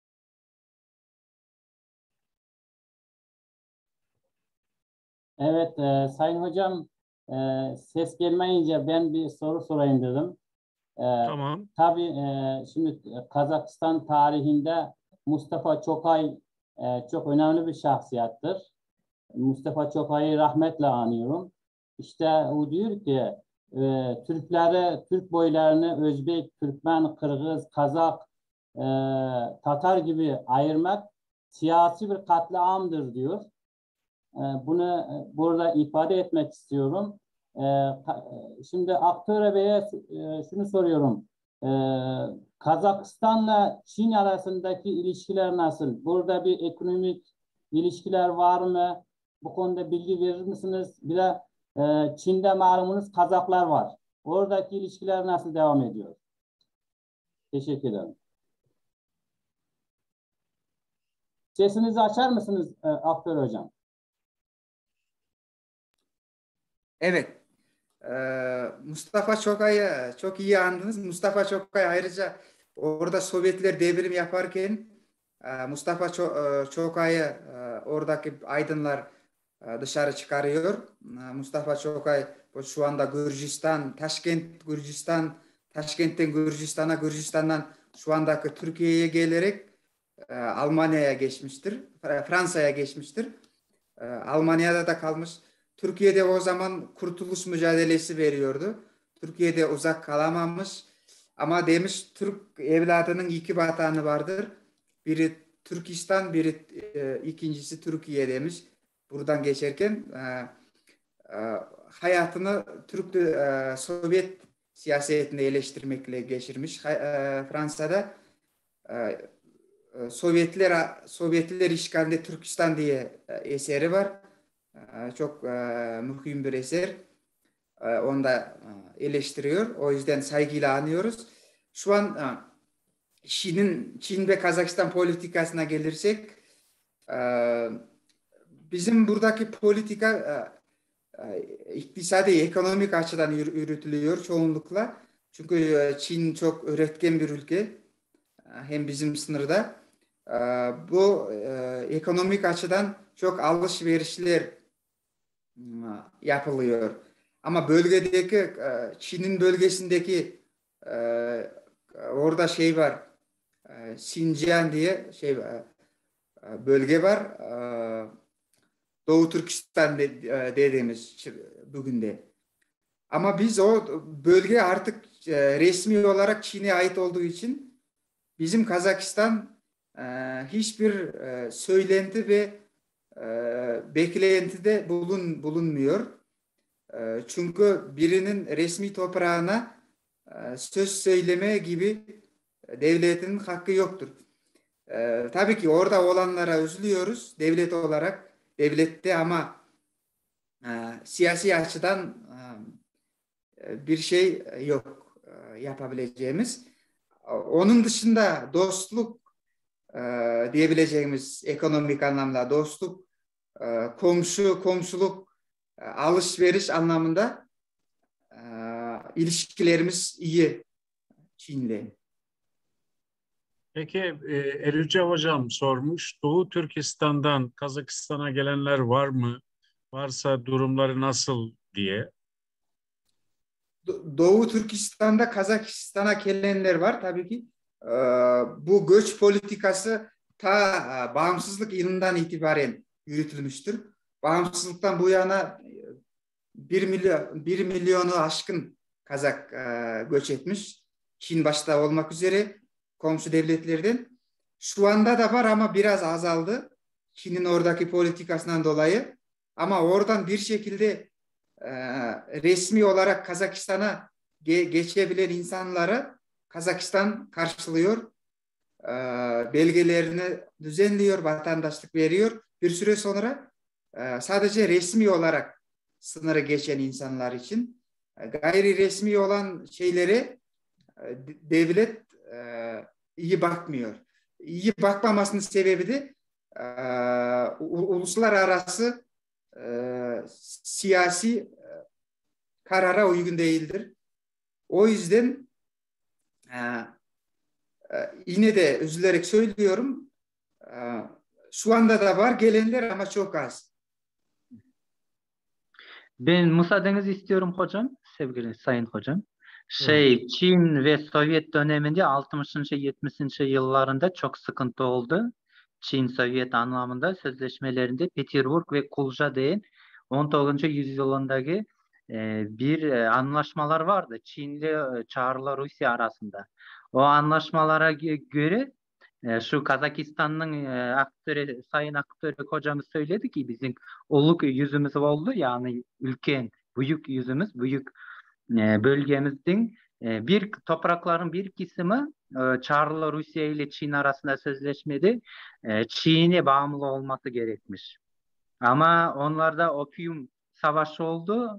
Evet, sayın hocam ses gelmeyince ben bir soru sorayım dedim. Tamam. Tabii şimdi Kazakistan tarihinde Mustafa Çokay çok önemli bir şahsiyattır. Mustafa Çokay'ı rahmetle anıyorum. İşte o diyor ki Türkleri, Türk boylarını Özbek, Türkmen, Kırgız, Kazak Tatar gibi ayırmak siyasi bir katliamdır diyor. Bunu burada ifade etmek istiyorum. Şimdi Aktör Bey'e şunu soruyorum. Kazakistan'la Çin arasındaki ilişkiler nasıl? Burada bir ekonomik ilişkiler var mı? Bu konuda bilgi verir misiniz? Bir de Çin'de malumunuz Kazaklar var. Oradaki ilişkiler nasıl devam ediyor? Teşekkür ederim. Sesinizi açar mısınız Aktör Hocam? Evet. Mustafa Çokay'ı çok iyi andınız. Mustafa Çokay ayrıca orada Sovyetler devrim yaparken Mustafa Çokay'ı oradaki aydınlar dışarı çıkarıyor. Mustafa Çokay şu anda Gürcistan, Taşkent'ten Gürcistan'a, Gürcistan'dan şu andaki Türkiye'ye gelerek Almanya'ya geçmiştir. Fransa'ya geçmiştir. Almanya'da da kalmış. Türkiye'de o zaman kurtuluş mücadelesi veriyordu. Türkiye'de uzak kalamamış. Ama demiş Türk evladının iki vatanı vardır. Biri Türkistan, biri ikincisi Türkiye demiş. Buradan geçerken hayatını Sovyet siyasetinde eleştirmekle geçirmiş. Fransa'da Sovyetler işgalinde Türkistan diye eseri var. Çok mühim bir eser. Onu da eleştiriyor. O yüzden saygıyla anıyoruz. Şu an Çin ve Kazakistan politikasına gelirsek bizim buradaki politika iktisadi, ekonomik açıdan yürütülüyor çoğunlukla. Çünkü Çin çok üretken bir ülke. Hem bizim sınırda. Bu ekonomik açıdan çok alışverişler yapılıyor. Ama bölgedeki Çin'in bölgesindeki orada şey var. Xinjiang diye bölge var. Doğu Türkistan dediğimiz bugün de. Ama biz o bölge artık resmi olarak Çin'e ait olduğu için bizim Kazakistan hiçbir söylenti ve beklentide bulunmuyor. Çünkü birinin resmi toprağına söz söyleme gibi devletin hakkı yoktur. Tabii ki orada olanlara üzülüyoruz devlet olarak, devlette ama siyasi açıdan bir şey yok yapabileceğimiz. Onun dışında dostluk diyebileceğimiz ekonomik anlamda dostluk, komşuluk, alışveriş anlamında ilişkilerimiz iyi Çin'le. Peki Erüce Hocam sormuş. Doğu Türkistan'dan Kazakistan'a gelenler var mı? Varsa durumları nasıl diye. Doğu Türkistan'da Kazakistan'a gelenler var tabii ki. Bu göç politikası ta bağımsızlık yılından itibaren yürütülmüştür. Bağımsızlıktan bu yana 1 milyonu aşkın Kazak göç etmiş. Çin başta olmak üzere komşu devletlerden. Şu anda da var ama biraz azaldı. Çin'in oradaki politikasından dolayı. Ama oradan bir şekilde resmi olarak Kazakistan'a geçebilen insanları Kazakistan karşılıyor. Belgelerini düzenliyor, vatandaşlık veriyor. Bir süre sonra sadece resmi olarak sınırı geçen insanlar için gayri resmi olan şeyleri devlet iyi bakmıyor. İyi bakmamasının sebebi de uluslararası siyasi karara uygun değildir. O yüzden yine de üzülerek söylüyorum, şu anda da var gelenler ama çok az. Ben müsaadenizi istiyorum hocam, sevgili sayın hocam. Çin ve Sovyet döneminde 60. 70. yıllarında çok sıkıntı oldu. Çin-Sovyet anlamında sözleşmelerinde Petersburg ve Kulja diye 19. yüzyılındaki bir anlaşmalar vardı. Çinli Çarlı Rusya arasında. O anlaşmalara göre şu Kazakistan'ın aktörü, sayın aktörü hocamız söyledi ki bizim oluk yüzümüz oldu. Yani ülkenin büyük yüzümüz, büyük bölgemizin bir toprakların bir kısmı Çarlı Rusya ile Çin arasında sözleşmede Çin'e bağımlı olması gerekmiş. Ama onlarda opium savaşı oldu,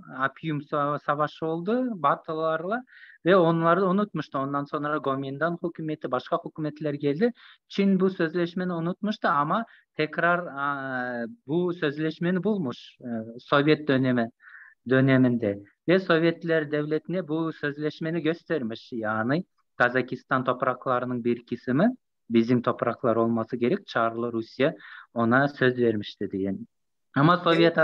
savaşı oldu Batılılarla ve onları unutmuştu. Ondan sonra Gomindan hükümeti, başka hükümetler geldi. Çin bu sözleşmeni unutmuştu ama tekrar bu sözleşmeni bulmuş Sovyet döneminde ve Sovyetler Devleti'ne bu sözleşmeni göstermiş. Yani Kazakistan topraklarının bir kısmı bizim topraklar olması gerek. Çarlı Rusya ona söz vermişti diye. Ama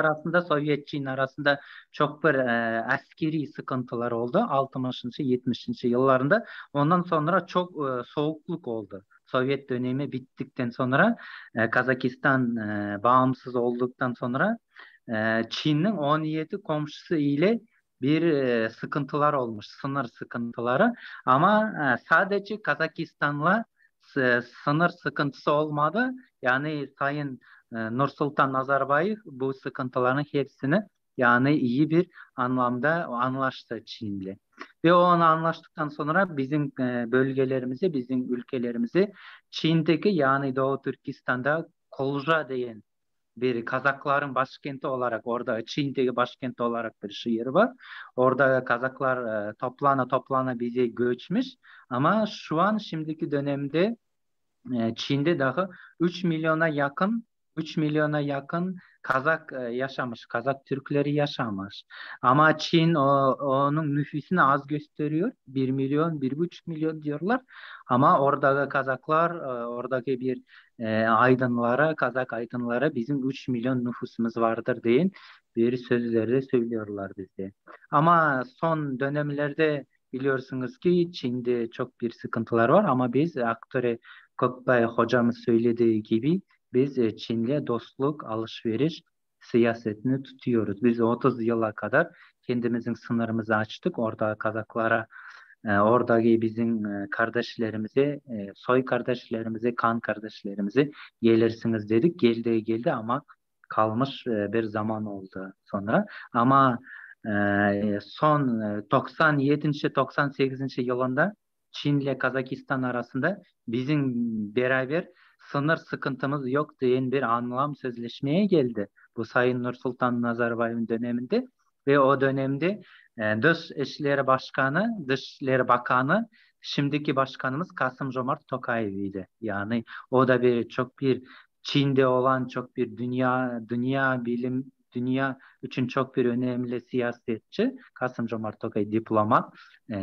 Sovyet Çin arasında çok bir askeri sıkıntılar oldu 60'lı 70'li yıllarında. Ondan sonra çok soğukluk oldu. Sovyet dönemi bittikten sonra Kazakistan bağımsız olduktan sonra Çin'in 17 komşusu ile bir sıkıntılar olmuş, sınır sıkıntıları. Ama sadece Kazakistan'la sınır sıkıntısı olmadı. Yani Sayın Nursultan Nazarbayev bu sıkıntıların hepsini yani iyi bir anlamda anlaştı Çin'le. Ve o anlaştıktan sonra bizim bölgelerimizi, bizim ülkelerimizi Çin'deki yani Doğu Türkistan'da Kolja diyen bir Kazakların başkenti olarak orada Çin'deki başkenti olarak bir şehir var. Orada Kazaklar toplana bize göçmüş. Ama şu an şimdiki dönemde Çin'de daha 3 milyona yakın 3 milyona yakın Kazak yaşamış, Kazak Türkleri yaşamış. Ama Çin onun nüfusunu az gösteriyor. 1 milyon, 1,5 milyon diyorlar. Ama oradaki Kazaklar, oradaki bir aydınlara, Kazak aydınlara bizim 3 milyon nüfusumuz vardır deyin bir sözleri söylüyorlar bize. Ama son dönemlerde biliyorsunuz ki Çin'de çok bir sıkıntılar var ama biz aktöre Kökbay hocamız söylediği gibi biz Çin'le dostluk, alışveriş siyasetini tutuyoruz. Biz 30 yıla kadar kendimizin sınırımızı açtık. Orada Kazaklara, oradaki bizim kardeşlerimize, soy kardeşlerimize, kan kardeşlerimize gelirsiniz dedik. Geldi ama kalmış bir zaman oldu sonra. Ama son 97. 98. yılında Çin ile Kazakistan arasında bizim beraber sınır sıkıntımız yok diyen bir anlam sözleşmeye geldi. Bu Sayın Nursultan Nazarbayev'in döneminde ve o dönemde Dışişleri Bakanı şimdiki başkanımız Kasım-Jomart Tokayev'ydi. Yani o da çok bir Çin'de olan çok bir dünya için çok bir önemli siyasetçi. Kasım-Jomart Tokay diplomat.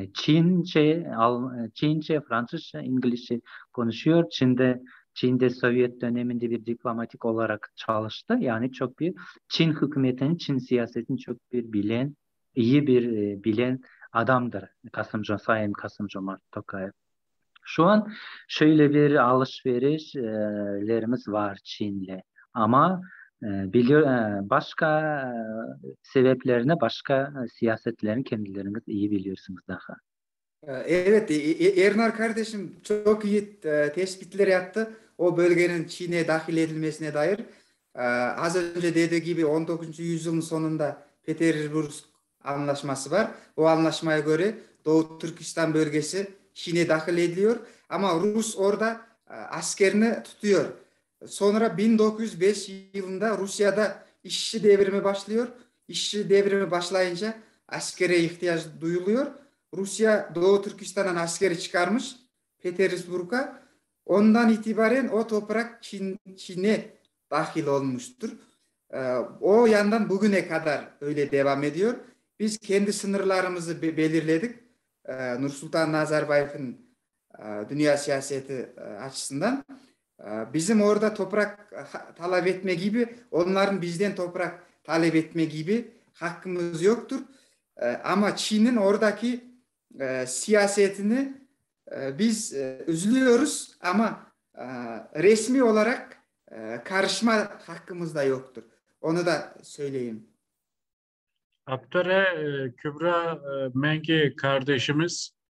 Çince, Fransızca, İngilizce konuşuyor. Çin'de Sovyet döneminde bir diplomatik olarak çalıştı. Yani çok bir Çin hükümetinin, Çin siyasetini çok bir iyi bir bilen adamdır. Sayın Kasım-Jomart Tokayev. Şu an şöyle bir alışverişlerimiz var Çin'le. Ama başka sebeplerini, başka siyasetlerini kendileriniz iyi biliyorsunuz daha. Evet, Ernar kardeşim çok iyi tespitler yaptı. O bölgenin Çin'e dahil edilmesine dair. Az önce dediği gibi 19. yüzyılın sonunda Petersburg Anlaşması var. O anlaşmaya göre Doğu Türkistan bölgesi Çin'e dahil ediliyor. Ama Rus orada askerini tutuyor. Sonra 1905 yılında Rusya'da işçi devrimi başlıyor. İşçi devrimi başlayınca askere ihtiyaç duyuluyor. Rusya Doğu Türkistan'dan askeri çıkarmış Petersburg'a. Ondan itibaren o toprak Çin'e dahil olmuştur. O yandan bugüne kadar öyle devam ediyor. Biz kendi sınırlarımızı belirledik. Nursultan Nazarbayev'in dünya siyaseti açısından. Bizim orada toprak talep etme gibi, onların bizden toprak talep etme gibi hakkımız yoktur. Ama Çin'in oradaki siyasetini biz üzülüyoruz ama resmi olarak karışma hakkımız da yoktur. Onu da söyleyeyim. Aktöre Kübra Mengi kardeşimiz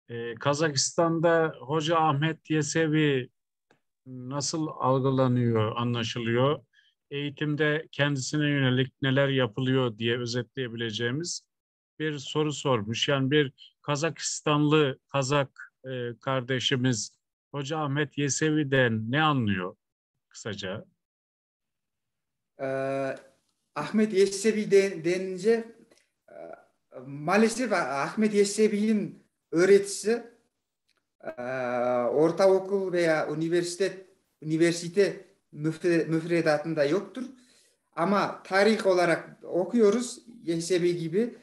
Kazakistan'da Hoca Ahmet Yesevi nasıl algılanıyor, anlaşılıyor? Eğitimde kendisine yönelik neler yapılıyor diye özetleyebileceğimiz bir soru sormuş. Yani bir Kazakistanlı Kazak kardeşimiz Hoca Ahmet Yesevi'den ne anlıyor kısaca? Ahmet Yesevi denince maalesef Ahmet Yesevi'nin öğretisi ortaokul veya üniversite müfredatında yoktur. Ama tarih olarak okuyoruz. Yesevi gibi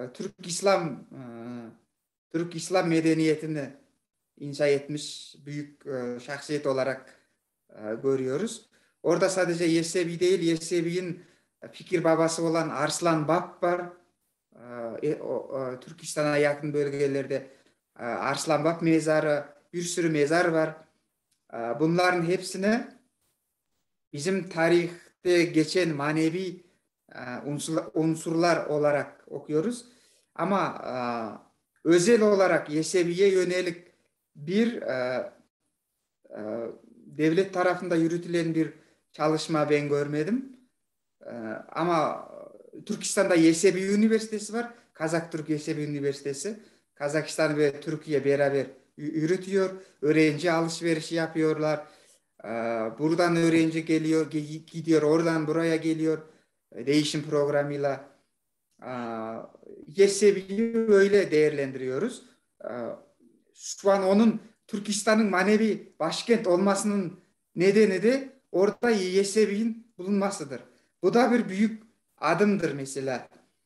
Türk İslam medeniyetini inşa etmiş büyük şahsiyet olarak görüyoruz. Orada sadece Yesevi değil, Yesevi'nin fikir babası olan Arslan Bab var. Türkistan'a yakın bölgelerde Arslan Bab mezarı, bir sürü mezar var. Bunların hepsini bizim tarihte geçen manevi unsurlar olarak okuyoruz. Ama özel olarak Yesevi'ye yönelik bir devlet tarafında yürütülen bir çalışma ben görmedim. Ama Türkistan'da Yesevi Üniversitesi var. Kazak-Türk Yesevi Üniversitesi. Kazakistan ve Türkiye beraber yürütüyor. Öğrenci alışverişi yapıyorlar. Buradan öğrenci geliyor, gidiyor, oradan buraya geliyor. Değişim programıyla. Yesevi'yi öyle değerlendiriyoruz. Şu an onun Türkistan'ın manevi başkent olmasının nedeni de orada Yesevi'nin bulunmasıdır. Bu da bir büyük adımdır mesela.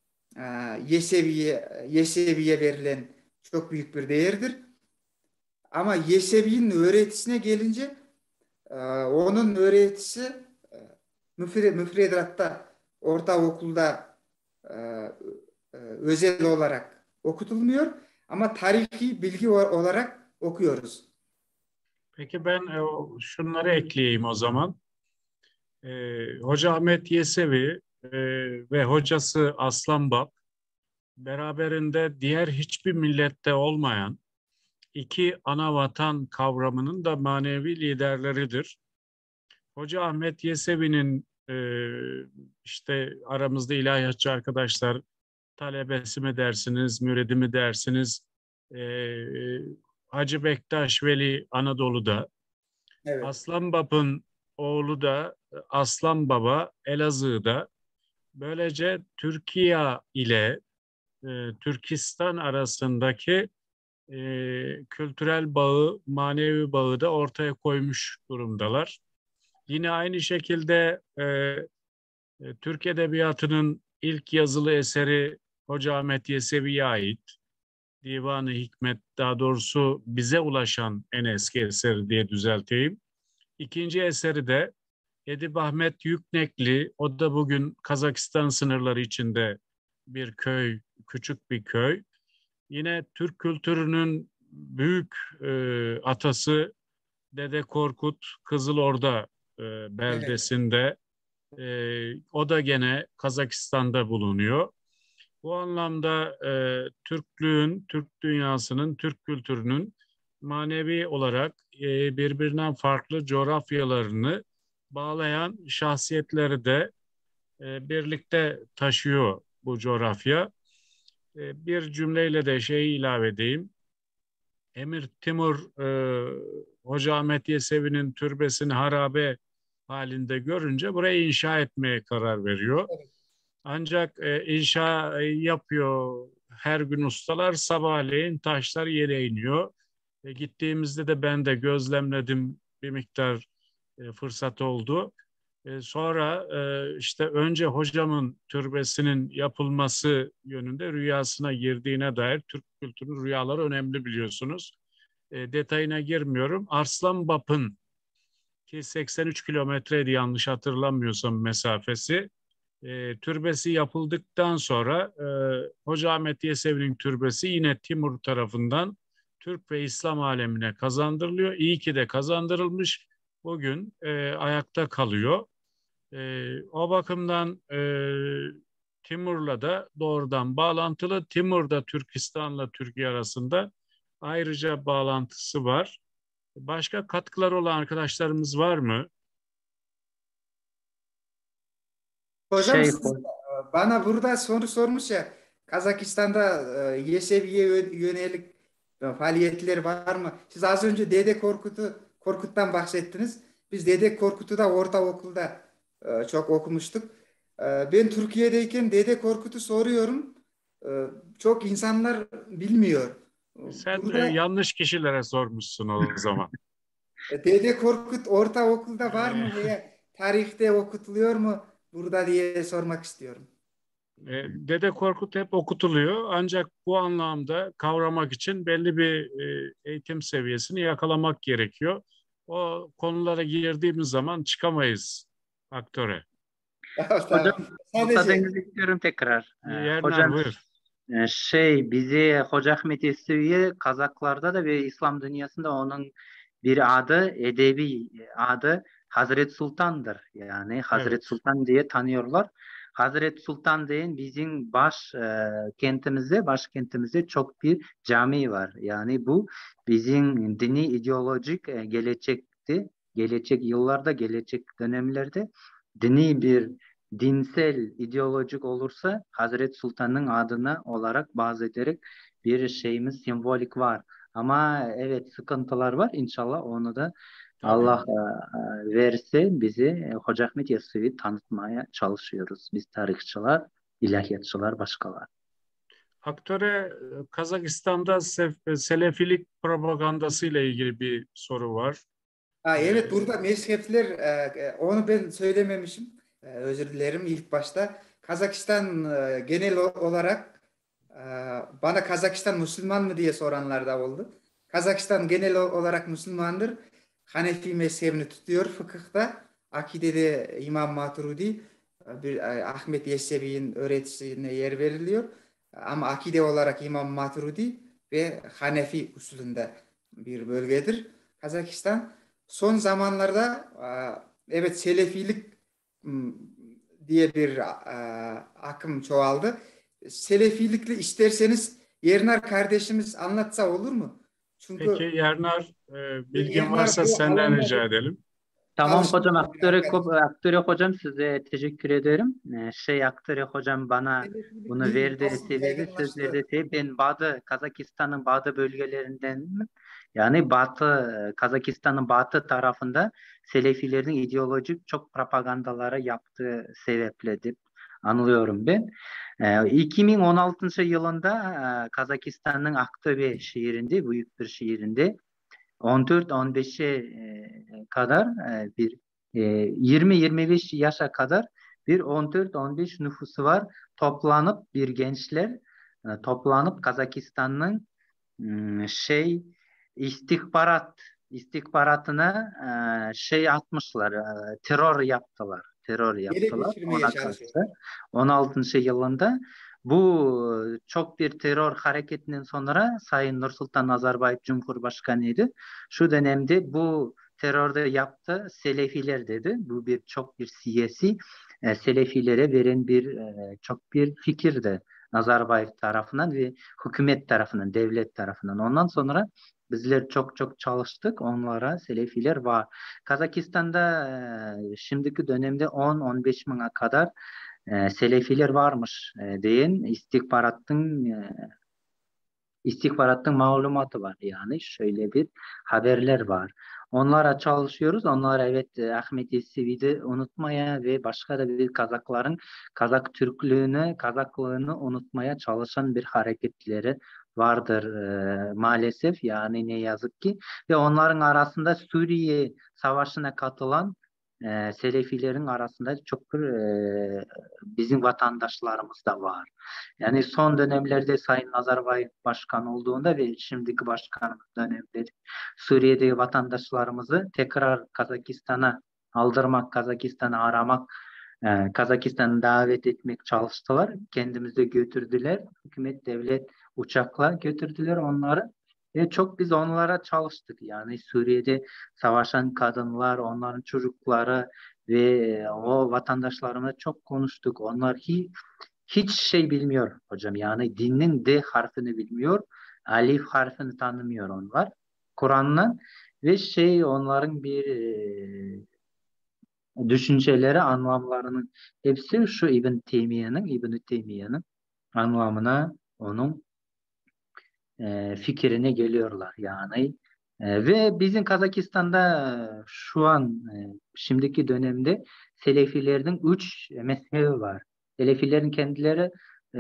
Yesevi'ye verilen çok büyük bir değerdir. Ama Yesevi'nin öğretisine gelince onun öğretisi müfredatta, ortaokulda özel olarak okutulmuyor. Ama tarihi bilgi olarak okuyoruz. Peki ben şunları ekleyeyim o zaman. Hoca Ahmet Yesevi ve hocası Aslan Bab beraberinde diğer hiçbir millette olmayan iki ana vatan kavramının da manevi liderleridir. Hoca Ahmet Yesevi'nin işte aramızda ilahiyatçı arkadaşlar talebesi mi dersiniz, müridi mi dersiniz, Hacı Bektaş Veli Anadolu'da, Evet. Aslan Bab'ın oğlu da Aslan Baba Elazığ'da. Böylece Türkiye ile Türkistan arasındaki kültürel bağı, manevi bağı da ortaya koymuş durumdalar. Yine aynı şekilde Türk Edebiyatı'nın ilk yazılı eseri Hoca Ahmet Yesevi'ye ait. Divan-ı Hikmet, daha doğrusu bize ulaşan en eski eseri diye düzelteyim. İkinci eseri de Edip Ahmet Yüknekli, o da bugün Kazakistan sınırları içinde bir köy, küçük bir köy. Yine Türk kültürünün büyük atası Dede Korkut Kızılorda beldesinde. O da gene Kazakistan'da bulunuyor. Bu anlamda Türklüğün, Türk dünyasının, Türk kültürünün manevi olarak birbirinden farklı coğrafyalarını bağlayan şahsiyetleri de birlikte taşıyor bu coğrafya. Bir cümleyle de şeyi ilave edeyim. Emir Timur Hoca Ahmet Yesevi'nin türbesini harabe halinde görünce burayı inşa etmeye karar veriyor. Ancak inşa yapıyor her gün ustalar, sabahleyin taşlar yere iniyor. Gittiğimizde de ben de gözlemledim, bir miktar fırsat oldu. Sonra işte önce hocamın türbesinin yapılması yönünde rüyasına girdiğine dair, Türk kültürünün rüyaları önemli biliyorsunuz. Detayına girmiyorum. Arslan Bab'ın, ki 83 kilometreydi yanlış hatırlamıyorsam mesafesi, türbesi yapıldıktan sonra Hoca Ahmet Yesevi'nin türbesi yine Timur tarafından Türk ve İslam alemine kazandırılıyor. İyi ki de kazandırılmış. Bugün ayakta kalıyor. O bakımdan Timur'la da doğrudan bağlantılı. Timur da Türkistan'la Türkiye arasında ayrıca bağlantısı var. Başka katkıları olan arkadaşlarımız var mı? Hocam Şey, siz bana burada soru sormuş ya, Kazakistan'da Yesevi'ye yönelik faaliyetler var mı? Siz az önce Dede Korkut'tan bahsettiniz. Biz Dede Korkut'u da ortaokulda çok okumuştuk. Ben Türkiye'deyken Dede Korkut'u soruyorum. Çok insanlar bilmiyor. Sen Burada yanlış kişilere sormuşsun o zaman. Dede Korkut ortaokulda var E, mı veya tarihte okutuluyor mu burada diye sormak istiyorum. Dede Korkut hep okutuluyor ancak bu anlamda kavramak için belli bir eğitim seviyesini yakalamak gerekiyor. O konulara girdiğimiz zaman çıkamayız aktöre. hocam Tamam. Sadece müsaadenizi istiyorum tekrar. Yerner Hocam buyur. bizi Hoca Ahmet Yesevi'ye Kazaklarda da ve İslam dünyasında onun bir adı, edebi adı Hazreti Sultan'dır. Yani Hazreti Evet. Sultan diye tanıyorlar. Hazreti Sultan diyen bizim başkentimizde çok bir cami var. Yani bu bizim dini ideolojik gelecek yıllarda, gelecek dönemlerde dini bir dinsel ideolojik olursa Hazreti Sultan'ın adına olarak bahsederek bir şeyimiz sembolik var. Ama evet sıkıntılar var. İnşallah onu da Tabii. Allah verirse bizi Hoca Ahmet Yesevi'yi tanıtmaya çalışıyoruz. Biz tarihçiler, ilahiyatçılar, başkalar. Aktöre Kazakistan'da Selefilik propagandası ile ilgili bir soru var. evet, burada mezhepler, onu ben söylememişim. Özür dilerim ilk başta. Kazakistan genel olarak bana Kazakistan Müslüman mı diye soranlar da oldu. Kazakistan genel olarak Müslümandır. Hanefi mezhebini tutuyor fıkıhta. Akidede İmam Maturidi, Ahmet Yesevi'nin öğretisine yer veriliyor. Ama akide olarak İmam Maturidi ve Hanefi usulünde bir bölgedir Kazakistan. Son zamanlarda evet Selefilik diye bir akım çoğaldı. Selefilikle isterseniz Yernar kardeşimiz anlatsa olur mu? Çünkü Peki Yerner, bilgin Yernar varsa bu senden alanda rica edelim. Tamam çalışmış hocam, bir arkadaş. aktöre hocam size teşekkür ederim. Aktöre hocam bana Selefilik bunu verdiği nasıl sebebi yaygınlaştı? sizlerde ben Kazakistan'ın bazı bölgelerinden yani Kazakistan'ın batı tarafında Selefilerin ideolojik çok propagandalara yaptığı sebeple anlıyorum ben. 2016 yılında Kazakistan'ın Aktobe şehrinde, büyük bir şehrinde 14-15'e kadar bir 20-25 yaşa kadar bir 14-15 nüfusu var. Toplanıp bir gençler toplanıp Kazakistan'ın şey istihbaratına atmışlar. Terör Ele yaptılar geçirmeye ona çalışıyor. karşı. 16. yılında bu çok bir terör hareketinden sonra Sayın Nursultan Nazarbayev Cumhurbaşkanıydı. Şu dönemde bu terörde yaptı Selefiler dedi. Bu çok bir siyasi Selefilere veren çok bir fikirdi Nazarbayev tarafından ve hükümet tarafından, devlet tarafından. Ondan sonra bizler çok çalıştık. Onlara Selefiler var. Kazakistan'da şimdiki dönemde 10-15 bine kadar Selefiler varmış deyin istihbaratın malumatı var. Yani şöyle bir haberler var. Onlara çalışıyoruz. Onlara evet Ahmet Yesevi'yi unutmaya ve başka da bir Kazak Türklüğünü, Kazaklığını unutmaya çalışan bir hareketleri vardır maalesef. Yani ne yazık ki. Ve onların arasında Suriye Savaşı'na katılan Selefilerin arasında çok bizim vatandaşlarımız da var. Yani son dönemlerde Sayın Nazarbayev başkan olduğunda ve şimdiki başkanlık dönemleri Suriye'deki vatandaşlarımızı tekrar Kazakistan'a aldırmak, Kazakistan'ı aramak, Kazakistan'ı davet etmek çalıştılar. Kendimizi de götürdüler. Hükümet, devlet uçakla götürdüler onları. Çok biz onlara çalıştık. Yani Suriye'de savaşan kadınlar, onların çocukları ve o vatandaşlarımla çok konuştuk. Onlar hiç şey bilmiyor hocam. Yani dinin D harfini bilmiyor Alif harfini tanımıyor onlar. Kur'an'dan ve onların bir düşünceleri, anlamlarının hepsi şu İbn Teymiye'nin anlamına, onun fikrine geliyorlar yani. Ve bizim Kazakistan'da şu an şimdiki dönemde Selefilerin 3 mezhebi var. Selefilerin kendileri e,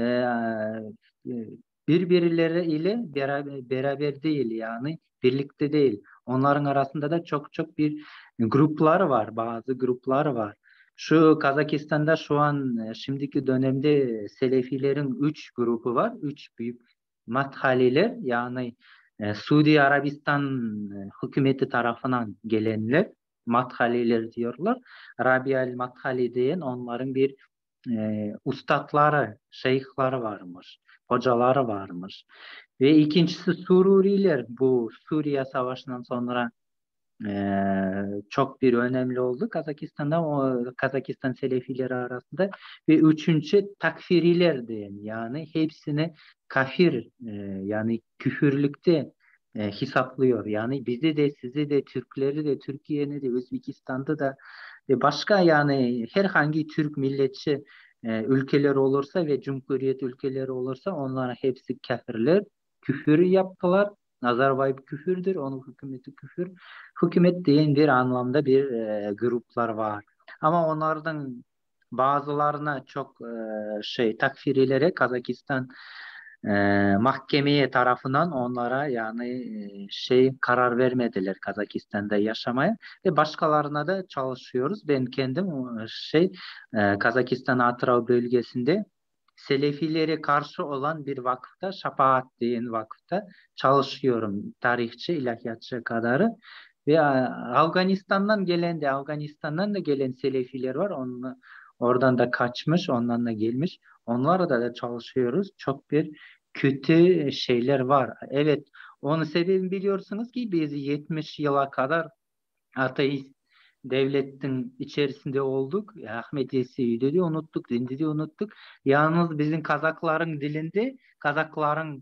birbirleriyle beraber değil yani birlikte değil. Onların arasında da çok bir gruplar var, bazı gruplar var. Şu Kazakistan'da şu an şimdiki dönemde Selefilerin 3 grubu var. 3 büyük Mathaliler yani Suudi Arabistan hükümeti tarafından gelenler Mathaliler diyorlar. Rabi el-Mathali diyen onların bir ustadları, şeyhleri varmış, hocaları varmış. Ve ikincisi Sururiler, bu Suriye Savaşı'ndan sonra çok bir önemli oldu Kazakistan'da, o Kazakistan Selefileri arasında. Ve üçüncü takfiriler diyen yani hepsini kafir yani küfürlükte hesaplıyor. Yani bizi de sizi de Türkleri de Türkiye'ni de Özbekistan'da da başka yani herhangi Türk milletçi ülkeler olursa ve cumhuriyet ülkeleri olursa onlara hepsi kafirler. Küfür yaptılar. Nazarbayev küfürdür, onun hükümeti küfür. Hükümet diyen bir anlamda bir gruplar var. Ama onlardan bazılarına çok takfirilerek Kazakistan mahkemeye tarafından onlara yani karar vermediler Kazakistan'da yaşamaya ve başkalarına da çalışıyoruz. Ben kendim Kazakistan Atrau bölgesinde Selefilere karşı olan bir vakıfta, Şapaat diyen vakıfta çalışıyorum. Tarihçi, ilahiyatçı kadarı. Ve Afganistan'dan da gelen Selefiler var. Oradan da kaçmış, ondan da gelmiş. Onlarla da çalışıyoruz. Çok bir kötü şeyler var. Evet, onun sebebini biliyorsunuz ki biz 70 yıla kadar ateist devletin içerisinde olduk. Ahmet Yesevi'yi de unuttuk, dini de unuttuk. Yalnız bizim Kazakların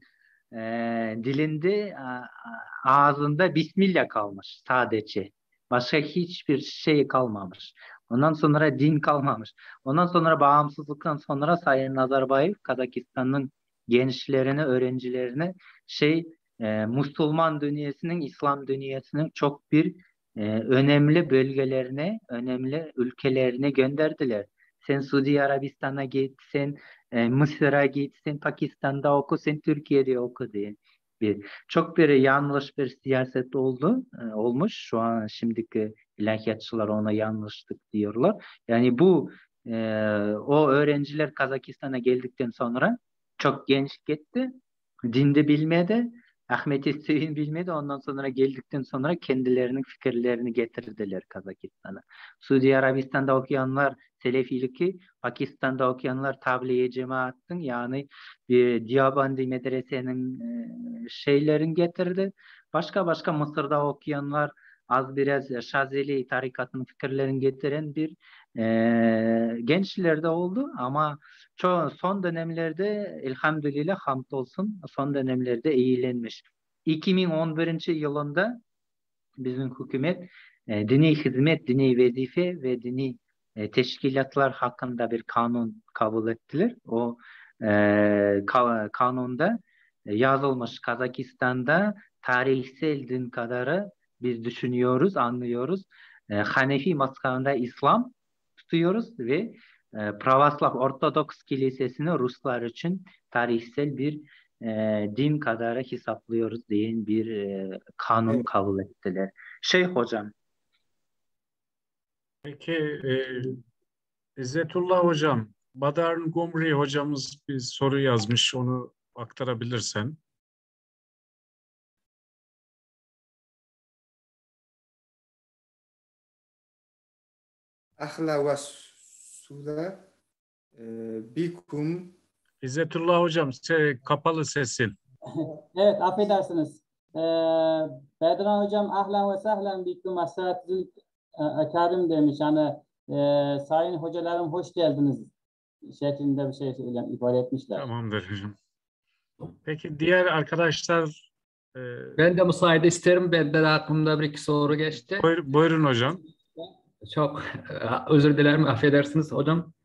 dilinde ağzında Bismillah kalmış sadece. Başka hiçbir şey kalmamış. Ondan sonra din kalmamış. Ondan sonra bağımsızlıktan sonra Sayın Nazarbayev Kazakistan'ın gençlerine, öğrencilerine Müslüman dünyasının, İslam dünyasının çok bir önemli bölgelerine, önemli ülkelerine gönderdiler. Sen Suudi Arabistan'a git, sen Mısır'a git, sen Pakistan'da oku, sen Türkiye'de oku diye. Çok bir yanlış bir siyaset olmuş. Şu an şimdiki ilahiyatçılar ona yanlışlık diyorlar. Yani o öğrenciler Kazakistan'a geldikten sonra çok genç gitti. Dinde bilmedi. Ahmet Yesevi'ni bilmedi. Ondan sonra geldikten sonra kendilerinin fikirlerini getirdiler Kazakistan'a. Suudi Arabistan'da okuyanlar Selefiliki, Pakistan'da okuyanlar Tabliğ cemaatin yani bir Diyabandi medresenin şeylerin getirdi. Başka Mısır'da okuyanlar az biraz Şazeli tarikatının fikirlerini getiren bir gençler de oldu ama son dönemlerde elhamdülillah hamdolsun son dönemlerde iyilenmiş. 2011 yılında bizim hükümet dini hizmet, dini vazife ve dini teşkilatlar hakkında bir kanun kabul ettiler. O kanunda yazılmış Kazakistan'da tarihsel din kadarı biz düşünüyoruz, anlıyoruz. Hanefi mazhabında İslam tutuyoruz ve Pravoslav Ortodoks Kilisesi'ni Ruslar için tarihsel bir din kadarı hesaplıyoruz diyen bir kanun kabul ettiler. Hocam. Peki İzzetullah Hocam, Badarn Gomri hocamız bir soru yazmış, onu aktarabilirsen. Ahla ve sula bikum. İzzetullah Hocam, kapalı sesin. Evet, affedersiniz. Bedran Hocam ahlen ve sehlen bikum asatizil akarim demiş. Yani sayın hocalarım hoş geldiniz şeklinde bir şey ifade etmişler. Tamamdır hocam. Peki diğer arkadaşlar Ben de müsaade isterim. Ben de aklımda bir iki soru geçti. buyurun hocam. Çok özür dilerim, affedersiniz hocam.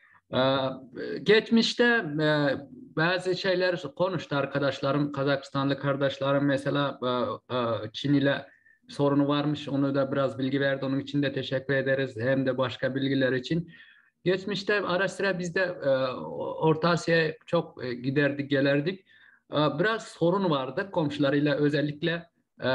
Geçmişte bazı şeyler konuştu arkadaşlarım, Kazakistanlı kardeşlerim mesela Çin ile sorunu varmış. Onu da biraz bilgi verdi. Onun için de teşekkür ederiz. Hem de başka bilgiler için. Geçmişte ara sıra biz de Orta Asya'ya çok giderdik, gelerdik. Biraz sorun vardı komşularıyla, özellikle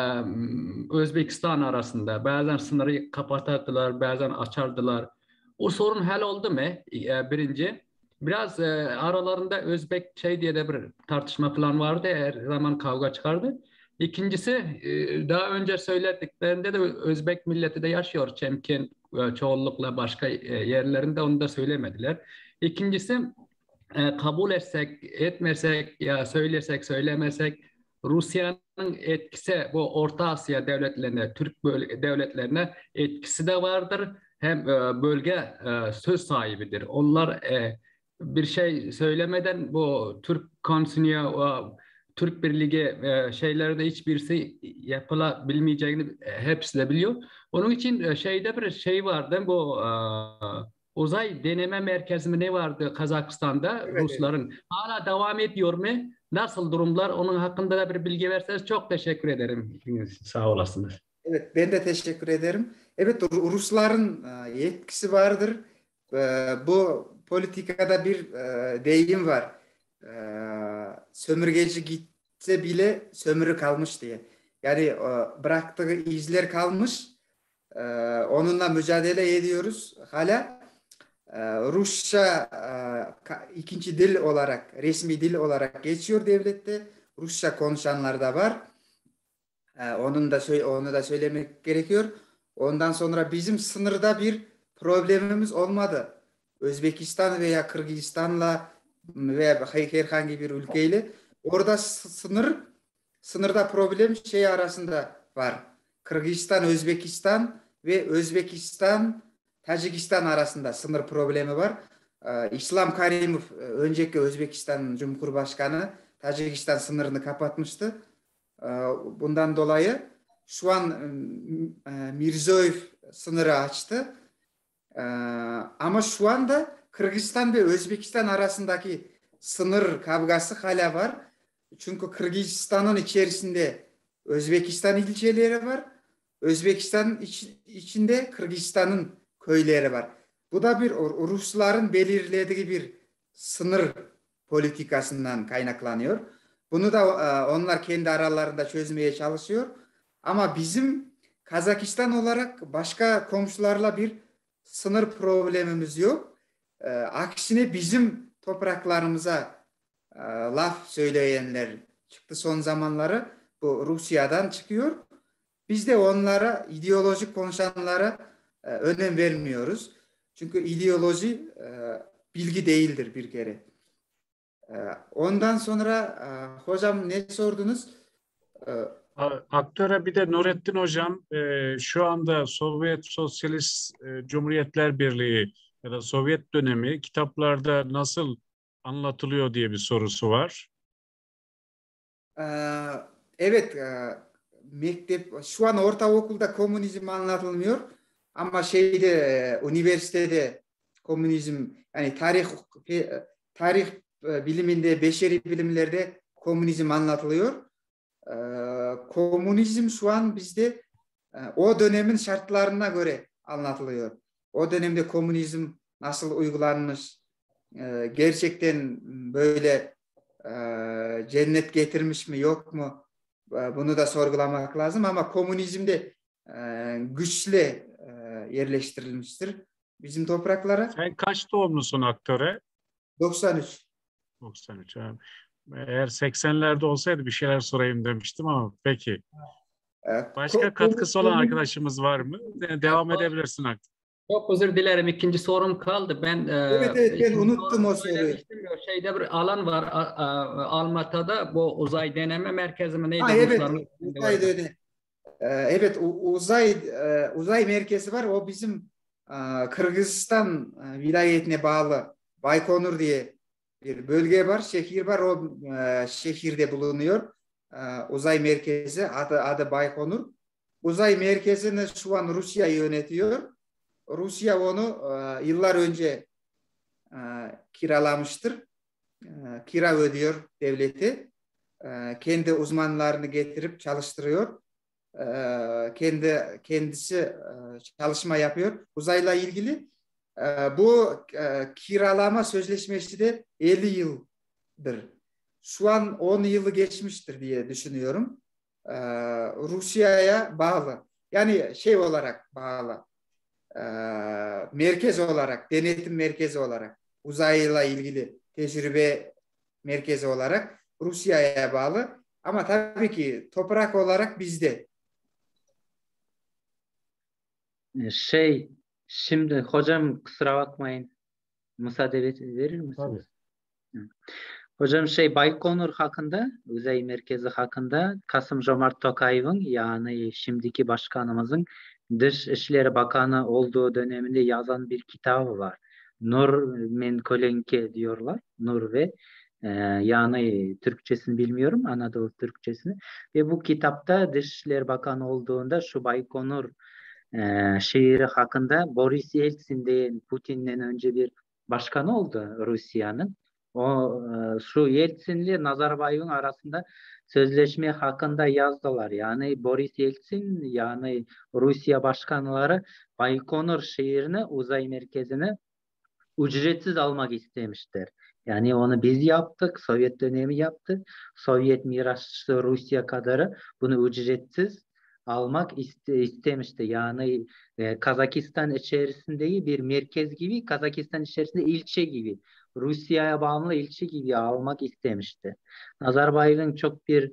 Özbekistan arasında. Bazen sınırı kapatırdılar, bazen açardılar. O sorun hal oldu mu? Birinci. Biraz aralarında Özbek şey diye de bir tartışma falan vardı. Her zaman kavga çıkardı. İkincisi, daha önce söylediklerinde de Özbek milleti de yaşıyor. Çemkin çoğunlukla başka yerlerinde, onu da söylemediler. İkincisi, kabul etsek, etmesek ya söylesek, söylemesek Rusya'nın etkisi bu Orta Asya devletlerine, Türk devletlerine etkisi de vardır. Hem bölge söz sahibidir. Onlar bir şey söylemeden bu Türk Konsilyo, Türk Birliği şeylerde hiçbirisi yapılabilmeyeceğini hepsi de biliyor. Onun için şeyde bir şey vardı, bu uzay deneme merkezi mi ne vardı Kazakistan'da, Evet, Rusların? Hala devam ediyor mu? Nasıl durumlar? Onun hakkında da bir bilgi verseniz çok teşekkür ederim. Sağ olasınız. Evet, ben de teşekkür ederim. Evet, Rusların yetkisi vardır. Bu politikada bir deyim var. Sömürgeci gitse bile sömürü kalmış diye. Yani bıraktığı izler kalmış. Onunla mücadele ediyoruz. Hala Rusça ikinci dil olarak, resmi dil olarak geçiyor devlette. Rusça konuşanlar da var. Onu da söylemek gerekiyor. Ondan sonra bizim sınırda bir problemimiz olmadı. Özbekistan veya Kırgızistan'la veya herhangi bir ülkeyle orada sınırda problem şey arasında var. Kırgızistan, Özbekistan ve Özbekistan, Tacikistan arasında sınır problemi var. İslam Karimov, önceki Özbekistan Cumhurbaşkanı, Tacikistan sınırını kapatmıştı. Bundan dolayı şu an Mirziyoyev sınırı açtı. Ama şu anda Kırgızistan ve Özbekistan arasındaki sınır kavgası hala var. Çünkü Kırgızistan'ın içerisinde Özbekistan ilçeleri var. Özbekistan içinde Kırgızistan'ın köyleri var. Bu da bir Rusların belirlediği bir sınır politikasından kaynaklanıyor. Bunu da onlar kendi aralarında çözmeye çalışıyor. Ama bizim Kazakistan olarak başka komşularla bir sınır problemimiz yok. Aksine bizim topraklarımıza laf söyleyenler çıktı son zamanları. Bu Rusya'dan çıkıyor. Biz de onlara, ideolojik konuşanlara önem vermiyoruz. Çünkü ideoloji bilgi değildir bir kere. Ondan sonra hocam ne sordunuz? Aktöre bir de Nurettin hocam şu anda Sovyet Sosyalist Cumhuriyetler Birliği ya da Sovyet dönemi kitaplarda nasıl anlatılıyor diye bir sorusu var. Evet, mektep şu an ortaokulda komünizm anlatılmıyor ama üniversitede komünizm, yani tarih biliminde, beşeri bilimlerde komünizm anlatılıyor. Komünizm şu an bizde o dönemin şartlarına göre anlatılıyor. O dönemde komünizm nasıl uygulanmış, gerçekten böyle cennet getirmiş mi yok mu, bunu da sorgulamak lazım. Ama komünizmde güçle yerleştirilmiştir bizim topraklara. Sen kaç doğumlusun Aktöre? 93. 93. Yani. Eğer 80'lerde olsaydı bir şeyler sorayım demiştim ama peki. Başka katkısı olan arkadaşımız var mı? Devam edebilirsin Aktöre. Çok özür dilerim. İkinci sorum kaldı. Evet, ben unuttum o soruyu. Şeyde bir alan var Almata'da, bu uzay deneme merkezi mi neydi? Evet, evet, uzay merkezi var. O bizim Kırgızistan vilayetine bağlı Baykonur diye bir bölge var, şehir var. O şehirde bulunuyor. Uzay merkezi adı Baykonur. Uzay merkezini şu an Rusya yönetiyor. Rusya onu yıllar önce kiralamıştır. Kira ödüyor devleti. Kendi uzmanlarını getirip çalıştırıyor. Kendisi çalışma yapıyor. Uzayla ilgili bu kiralama sözleşmesi de 50 yıldır. Şu an 10 yılı geçmiştir diye düşünüyorum. Rusya'ya bağlı. Yani şey olarak bağlı. Merkez olarak, denetim merkezi olarak, uzayla ilgili tecrübe merkezi olarak Rusya'ya bağlı. Ama tabii ki toprak olarak bizde. Şimdi hocam kusura bakmayın. Müsaade verir misiniz? Tabii. Hocam Baykonur hakkında, uzay merkezi hakkında Kasım-Jomart Tokayev'in yani şimdiki başkanımızın Dışişleri Bakanı olduğu döneminde yazan bir kitabı var. Nur Menkolenke diyorlar. Nur ve yani Türkçesini bilmiyorum, Anadolu Türkçesini. Ve bu kitapta Dışişleri Bakanı olduğunda şu Baykonur şehri hakkında Boris Yeltsin diye Putin'den önce bir başkanı oldu Rusya'nın. Şu Yeltsin'le Nazarbayev'in arasında sözleşme hakkında yazdılar. Yani Boris Yeltsin yani Rusya başkanları Baykonur şehrini uzay merkezine ücretsiz almak istemişler. Yani onu biz yaptık, Sovyet dönemi yaptı. Sovyet mirasçısı Rusya kadarı bunu ücretsiz almak istemişti. Yani Kazakistan içerisinde bir merkez gibi, Kazakistan içerisinde ilçe gibi, Rusya'ya bağımlı ilçe gibi almak istemişti. Nazarbayev'in çok bir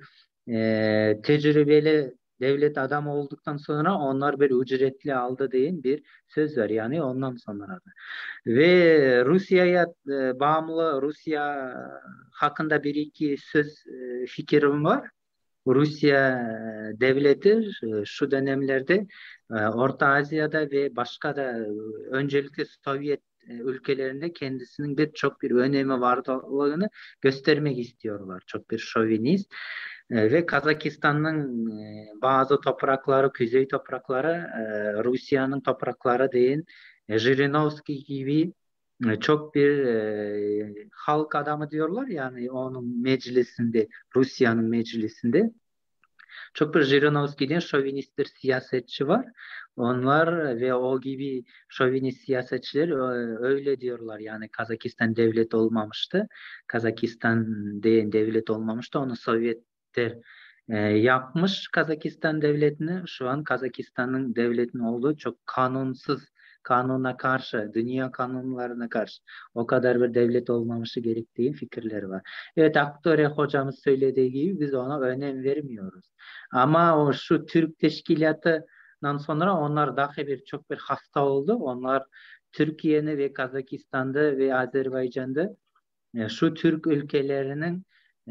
tecrübeli devlet adamı olduktan sonra onlar bir ücretli aldı diye bir söz var. Yani ondan sonra da. Ve Rusya'ya bağımlı Rusya hakkında bir iki söz fikrim var. Rusya devleti şu dönemlerde Orta Asya'da ve başka da öncelikle Sovyet ülkelerinde kendisinin çok bir önemi varlığını göstermek istiyorlar. Çok bir şovinist. Ve Kazakistan'ın bazı toprakları, kuzey toprakları Rusya'nın toprakları değil. Jirinovski gibi çok bir halk adamı diyorlar yani onun meclisinde, Rusya'nın meclisinde. Çok bir Jirinovski'den şovinist siyasetçi var. Onlar ve o gibi şovinist siyasetçiler öyle diyorlar yani Kazakistan devlet olmamıştı. Kazakistan devlet olmamıştı. Onu Sovyetler yapmış Kazakistan devletini. Şu an Kazakistan'ın devletinin olduğu çok kanunsuz, kanuna karşı, dünya kanunlarına karşı o kadar bir devlet olmaması gerektiği fikirleri var. Evet, Aktöre hocamız söylediği gibi biz ona önem vermiyoruz. Ama şu Türk teşkilatından sonra onlar daha çok bir hasta oldu. Onlar Türkiye'nin ve Kazakistan'da ve Azerbaycan'da şu Türk ülkelerinin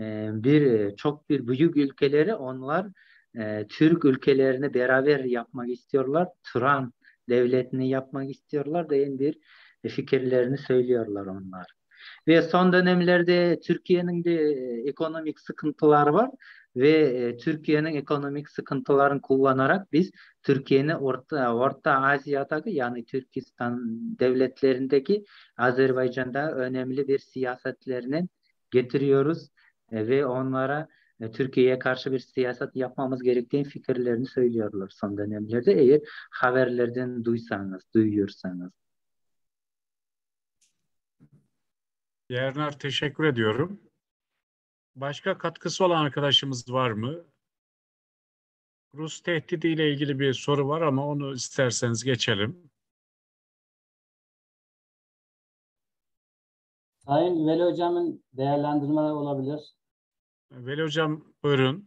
çok bir büyük ülkeleri onlar Türk ülkelerini beraber yapmak istiyorlar. Turan devletini yapmak istiyorlar diye bir fikirlerini söylüyorlar onlar. Ve son dönemlerde Türkiye'nin de ekonomik sıkıntıları var ve Türkiye'nin ekonomik sıkıntılarını kullanarak biz Türkiye'nin Orta Asya'daki yani Türkistan devletlerindeki Azerbaycan'da önemli bir siyasetlerini getiriyoruz ve onlara Türkiye'ye karşı bir siyaset yapmamız gerektiğini fikirlerini söylüyorlar son dönemlerde eğer haberlerden duyuyorsanız. Yerner teşekkür ediyorum. Başka katkısı olan arkadaşımız var mı? Rus tehdidiyle ilgili bir soru var ama onu isterseniz geçelim. Sayın Veli Hocam'ın değerlendirmeleri olabilir. Veli Hocam buyurun.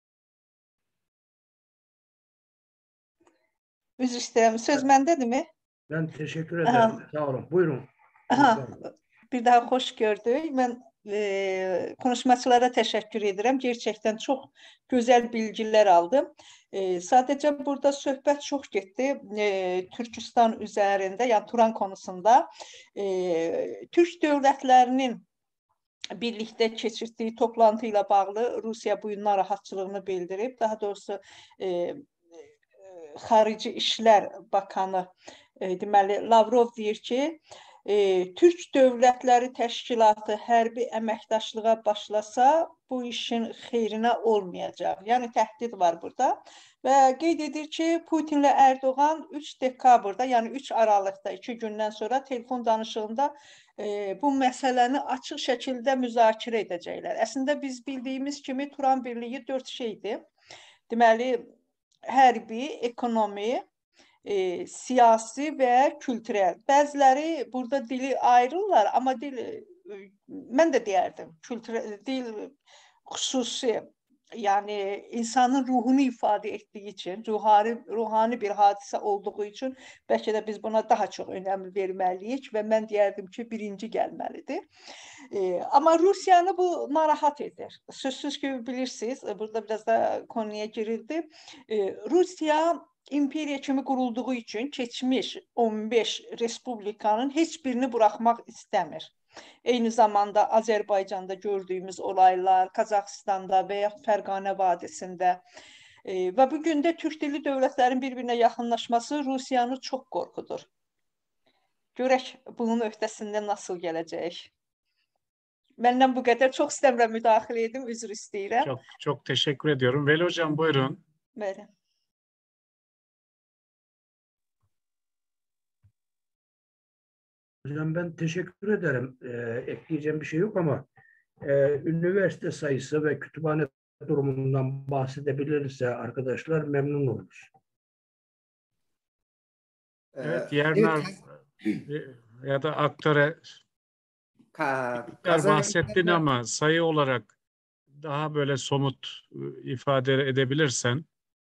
Üzr istəyirəm. Söz məndədir mi? Ben teşekkür ederim. Sağ olun. Buyurun. Aha, bir daha hoş gördük. Ben konuşmacılara teşekkür ederim. Gerçekten çok güzel bilgiler aldım. Sadece burada söhbət çox getdi. Türkistan üzerinde, yani Turan konusunda Türk devletlerinin birlikdə keçirdiyi toplantı ilə bağlı Rusiya bu narahatçılığını bildirib. Daha doğrusu Xarici İşlər Bakanı deməli Lavrov deyir ki, Türk Dövlətləri Təşkilatı hərbi əməkdaşlığa başlasa bu işin xeyrinə olmayacaq. Yəni təhdid var burada və qeyd edir ki, Putinlə Erdoğan 3 dekabrda, yəni 3 Aralıqda 2 gündən sonra telefon danışığında bu məsələni açıq şəkildə müzakirə edəcəklər. Əslində biz bildiyimiz kimi Turan Birliyi 4 şeydir. Deməli, hərbi, ekonomi, siyasi və kültürel. Bəziləri burada dili ayırırlar, amma mən də deyərdim, dil xüsusi, yəni insanın ruhunu ifadə etdiyi üçün, ruhani bir hadisə olduğu üçün bəlkə də biz buna daha çox önəm verməliyik və mən deyərdim ki, birinci gəlməlidir. Amma Rusiyanı bu narahat edir. Sözsüz ki, bilirsiniz, burada biraz da konuya girildi. Rusiya imperiya kimi qurulduğu üçün keçmiş 15 respublikanın heç birini buraxmaq istəmir. Eyni zamanda Azərbaycanda gördüyümüz olaylar, Qazaxıstanda və ya Fərqanə vadisində və bu gün də Türk dilli dövlətlərin bir-birinə yaxınlaşması Rusiyanı çox qorxudur. Görək bunun öhdəsində nasıl gələcək? Məndən bu qədər. Çox istəmirəm müdaxilə edim, üzr istəyirəm. Çok teşekkür ediyorum. Veli Hocam buyurun. Bəli. Hocam ben teşekkür ederim. Ekleyeceğim bir şey yok ama üniversite sayısı ve kütüphane durumundan bahsedebilirse arkadaşlar memnun oluruz. Evet, Yernar ya da aktöre bahsettin ama sayı olarak daha böyle somut ifade edebilirsen.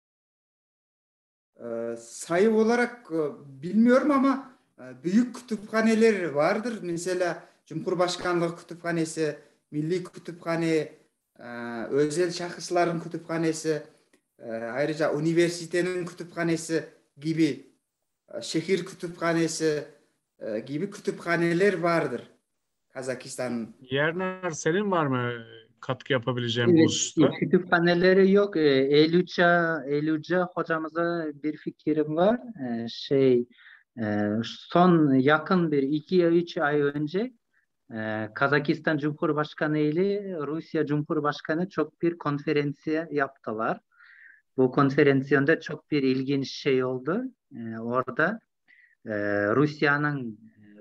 Sayı olarak bilmiyorum ama büyük kütüphaneler vardır. Mesela Cumhurbaşkanlığı Kütüphanesi, Milli Kütüphane, özel şahısların kütüphanesi, ayrıca üniversitenin kütüphanesi gibi, şehir kütüphanesi gibi kütüphaneler vardır Kazakistan'ın. Yernar, senin var mı katkı yapabileceğin bu hususta? Kütüphaneleri yok. Eylülce hocamıza bir fikrim var. Son yakın bir 2-3 ay önce Kazakistan Cumhurbaşkanı ile Rusya Cumhurbaşkanı çok bir konferansiye yaptılar. Bu konferansiyonda çok bir ilginç şey oldu. Orada Rusya'nın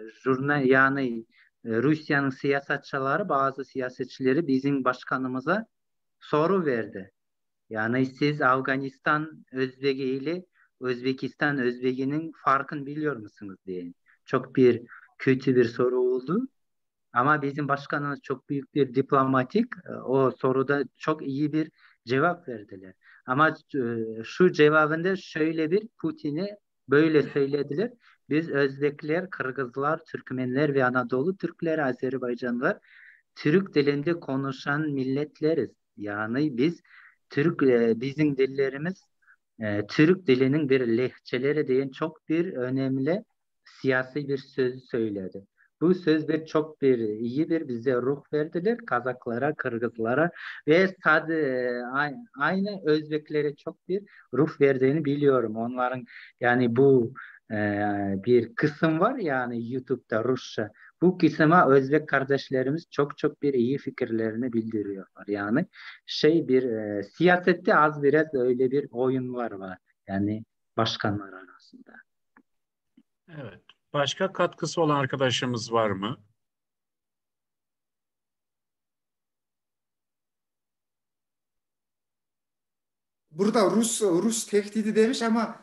Rusya'nın siyasetçileri, bazı siyasetçileri bizim başkanımıza soru verdi. Yani siz Afganistan Özbeki ile Özbekistan Özbeki'nin farkını biliyor musunuz diye. Çok bir kötü bir soru oldu. Ama bizim başkanımız çok büyük bir diplomatik, o soruda çok iyi bir cevap verdiler. Ama şu cevabında şöyle bir Putin'e böyle söylediler. Biz Özbekler, Kırgızlar, Türkmenler ve Anadolu Türkler, Azerbaycanlılar Türk dilinde konuşan milletleriz. Yani bizim dillerimiz Türk dilinin bir lehçeleri diye çok bir önemli siyasi bir söz söyledi. Bu sözler çok iyi bize ruh verdiler. Kazaklara, Kırgızlara ve aynı Özbeklere çok bir ruh verdiğini biliyorum. Onların yani bu bir kısım var yani YouTube'da Rusça. Bu kısma Özbek kardeşlerimiz çok bir iyi fikirlerini bildiriyorlar. Yani siyasette az biraz öyle bir oyunlar var. Yani başkanlar arasında. Evet. Başka katkısı olan arkadaşımız var mı? Burada Rus tehdidi demiş ama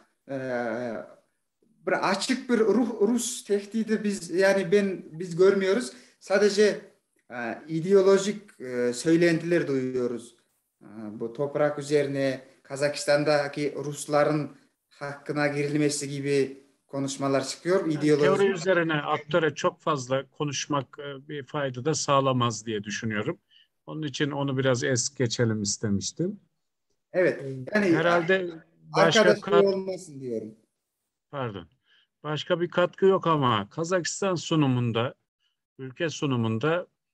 açık bir Rus tehdidi biz görmüyoruz. Sadece ideolojik söylentiler duyuyoruz. Bu toprak üzerine Kazakistan'daki Rusların hakkına girilmesi gibi konuşmalar çıkıyor. Teori üzerine aktöre çok fazla konuşmak bir fayda da sağlamaz diye düşünüyorum. Onun için onu biraz es geçelim istemiştim. Evet. Yani herhalde başka olmasın diyorum. Pardon. Başka bir katkı yok ama Kazakistan sunumunda, ülke sunumunda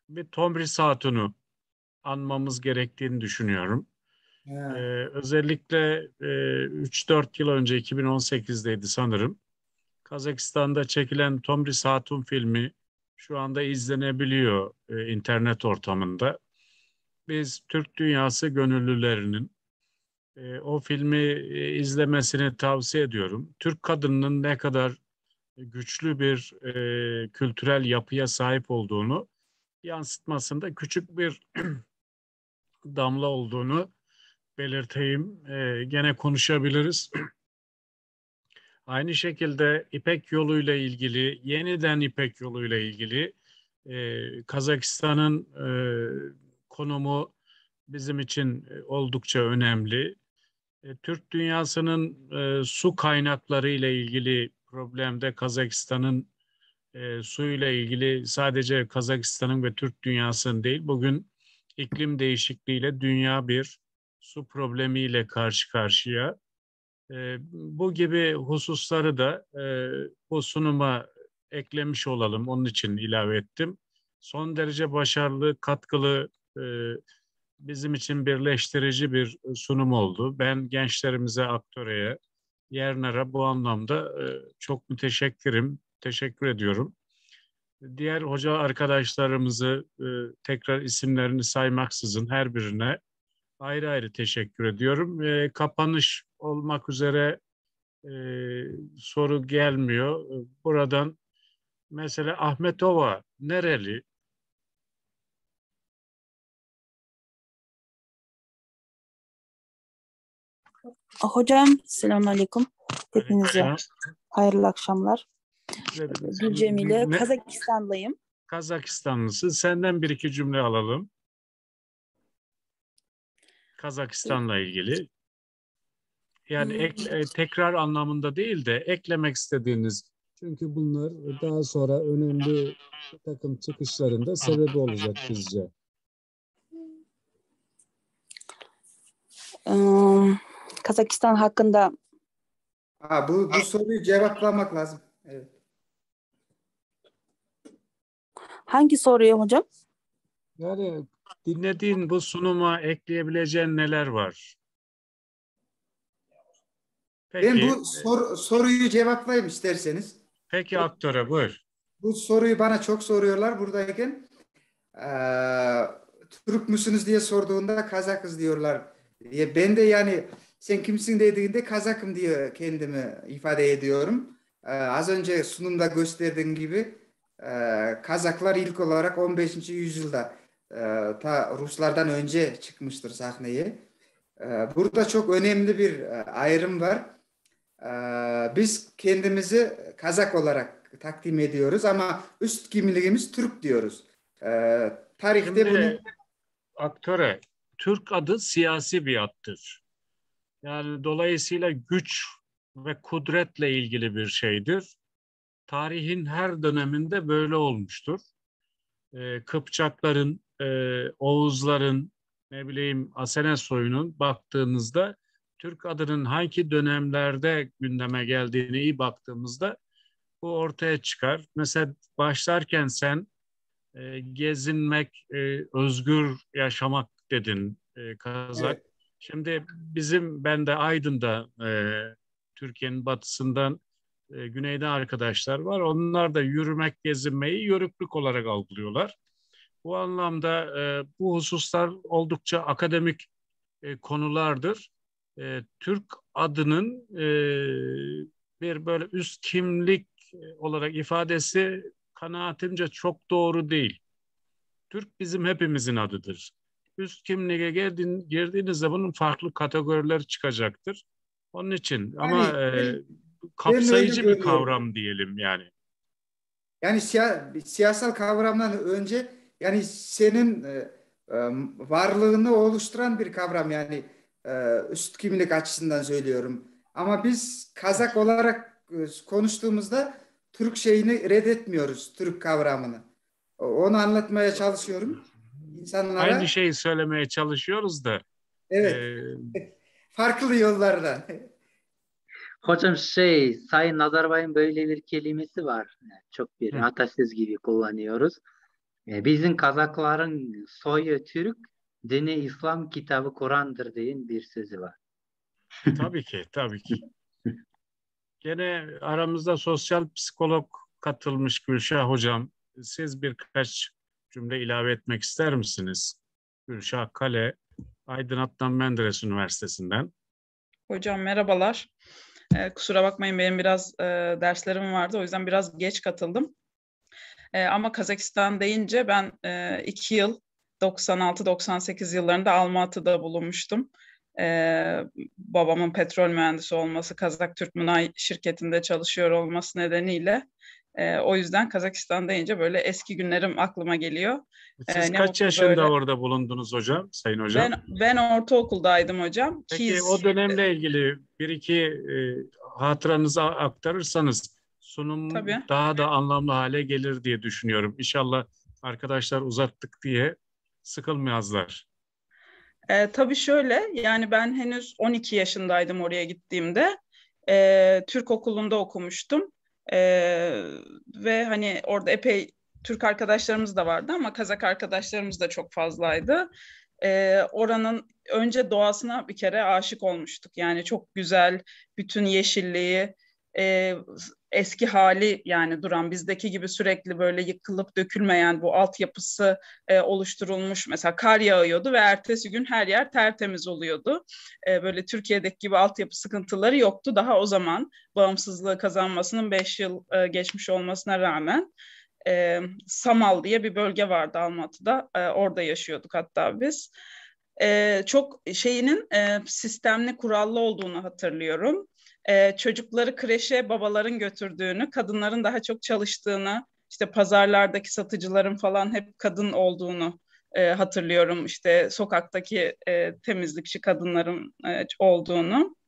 bir Tomris Hatun'u anmamız gerektiğini düşünüyorum. Özellikle 3-4 yıl önce 2018'deydi sanırım. Kazakistan'da çekilen Tomris Hatun filmi şu anda izlenebiliyor internet ortamında. Biz Türk dünyası gönüllülerinin o filmi izlemesini tavsiye ediyorum. Türk kadınının ne kadar güçlü bir kültürel yapıya sahip olduğunu yansıtmasında küçük bir damla olduğunu belirteyim. Gene konuşabiliriz. Aynı şekilde İpek yoluyla ilgili, yeniden İpek yoluyla ilgili Kazakistan'ın konumu bizim için oldukça önemli. Türk dünyasının su kaynakları ile ilgili problemde Kazakistan'ın suyla ilgili sadece Kazakistan'ın ve Türk dünyasının değil, bugün iklim değişikliğiyle dünya bir su problemiyle karşı karşıya. Bu gibi hususları da bu sunuma eklemiş olalım. Onun için ilave ettim. Son derece başarılı, katkılı, bizim için birleştirici bir sunum oldu. Ben gençlerimize, aktöreye, Yernar'a bu anlamda çok müteşekkirim, teşekkür ediyorum. Diğer hoca arkadaşlarımızı tekrar isimlerini saymaksızın her birine ayrı ayrı teşekkür ediyorum. Kapanış olmak üzere soru gelmiyor. Buradan mesela Ahmetova nereli? Hocam selamünaleyküm. Hepinize hayırlı akşamlar. Gülcemile, Kazakistanlıyım. Kazakistanlısın. Senden bir iki cümle alalım. Kazakistan'la ilgili. Yani tekrar anlamında değil de eklemek istediğiniz. Çünkü bunlar daha sonra önemli bir takım çıkışlarında sebebi olacak bizce. Kazakistan hakkında bu soruyu cevaplamak lazım. Evet. Hangi soruyu hocam? Yani dinlediğin bu sunuma ekleyebileceğin neler var? Peki, ben bu soruyu cevaplayayım isterseniz. Peki aktöre buyur. Bu soruyu bana çok soruyorlar buradayken. Türk müsünüz diye sorduğunda Kazakız diyorlar. Ben de yani sen kimsin dediğinde Kazakım diye kendimi ifade ediyorum. Az önce sunumda gösterdiğim gibi Kazaklar ilk olarak 15. yüzyılda ta Ruslardan önce çıkmıştır sahneye. Burada çok önemli bir ayrım var. Biz kendimizi Kazak olarak takdim ediyoruz ama üst kimliğimiz Türk diyoruz. Tarihte Şimdi, bunu... Aktöre, Türk adı siyasi bir addır. Yani dolayısıyla güç ve kudretle ilgili bir şeydir. Tarihin her döneminde böyle olmuştur. Kıpçakların, Oğuzların, ne bileyim Asene soyunun baktığınızda Türk adının hangi dönemlerde gündeme geldiğini iyi baktığımızda bu ortaya çıkar. Mesela başlarken sen gezinmek, özgür yaşamak dedin Kazak. Evet. Şimdi ben de Aydın'da Türkiye'nin batısından güneyde arkadaşlar var. Onlar da yürümek, gezinmeyi yörüklük olarak algılıyorlar. Bu anlamda bu hususlar oldukça akademik konulardır. Türk adının bir böyle üst kimlik olarak ifadesi kanaatimce çok doğru değil. Türk bizim hepimizin adıdır. Üst kimliğe girdiğinizde bunun farklı kategorileri çıkacaktır. Onun için ama kapsayıcı bir kavram diyelim yani. Yani siyasal kavramdan önce yani senin varlığını oluşturan bir kavram yani üst kimlik açısından söylüyorum. Ama biz Kazak olarak konuştuğumuzda Türk şeyini reddetmiyoruz, Türk kavramını. Onu anlatmaya çalışıyorum insanlara. Aynı şeyi söylemeye çalışıyoruz da. Evet. Farklı yollardan. Hocam Sayın Nazarbay'ın böyle bir kelimesi var. Çok bir atasöz gibi kullanıyoruz. Bizim Kazakların soyu Türk, dini İslam, kitabı Kur'an'dır diyen bir sözü var. Tabii ki, tabii ki. Gene aramızda sosyal psikolog katılmış Gülşah Hocam. Siz birkaç cümle ilave etmek ister misiniz? Gülşah Kale, Aydın Adnan Menderes Üniversitesi'nden. Hocam merhabalar. Kusura bakmayın benim biraz derslerim vardı. O yüzden biraz geç katıldım. Ama Kazakistan deyince ben 2 yıl 96-98 yıllarında Almatı'da bulunmuştum. Babamın petrol mühendisi olması, Kazak Türk Munay şirketinde çalışıyor olması nedeniyle o yüzden Kazakistan deyince böyle eski günlerim aklıma geliyor. Siz kaç yaşında böyle orada bulundunuz hocam, Sayın Hocam? Ben ortaokuldaydım hocam. Peki o dönemle ilgili bir iki hatıranızı aktarırsanız sunum Tabii. daha da anlamlı hale gelir diye düşünüyorum. İnşallah arkadaşlar uzattık diye sıkılmayazlar. Tabii şöyle, yani ben henüz 12 yaşındaydım oraya gittiğimde. Türk okulunda okumuştum. Ve hani orada epey Türk arkadaşlarımız da vardı ama Kazak arkadaşlarımız da çok fazlaydı. Oranın önce doğasına bir kere aşık olmuştuk. Yani çok güzel, bütün yeşilliği, eski hali yani duran bizdeki gibi sürekli böyle yıkılıp dökülmeyen bu altyapısı oluşturulmuş. Mesela kar yağıyordu ve ertesi gün her yer tertemiz oluyordu. Böyle Türkiye'deki gibi altyapı sıkıntıları yoktu. Daha o zaman bağımsızlığı kazanmasının 5 yıl geçmiş olmasına rağmen Samal diye bir bölge vardı Almatı'da. Orada yaşıyorduk hatta biz. Çok sistemli, kurallı olduğunu hatırlıyorum. Çocukları kreşe babaların götürdüğünü, kadınların daha çok çalıştığını, işte pazarlardaki satıcıların falan hep kadın olduğunu hatırlıyorum. İşte sokaktaki temizlikçi kadınların olduğunu.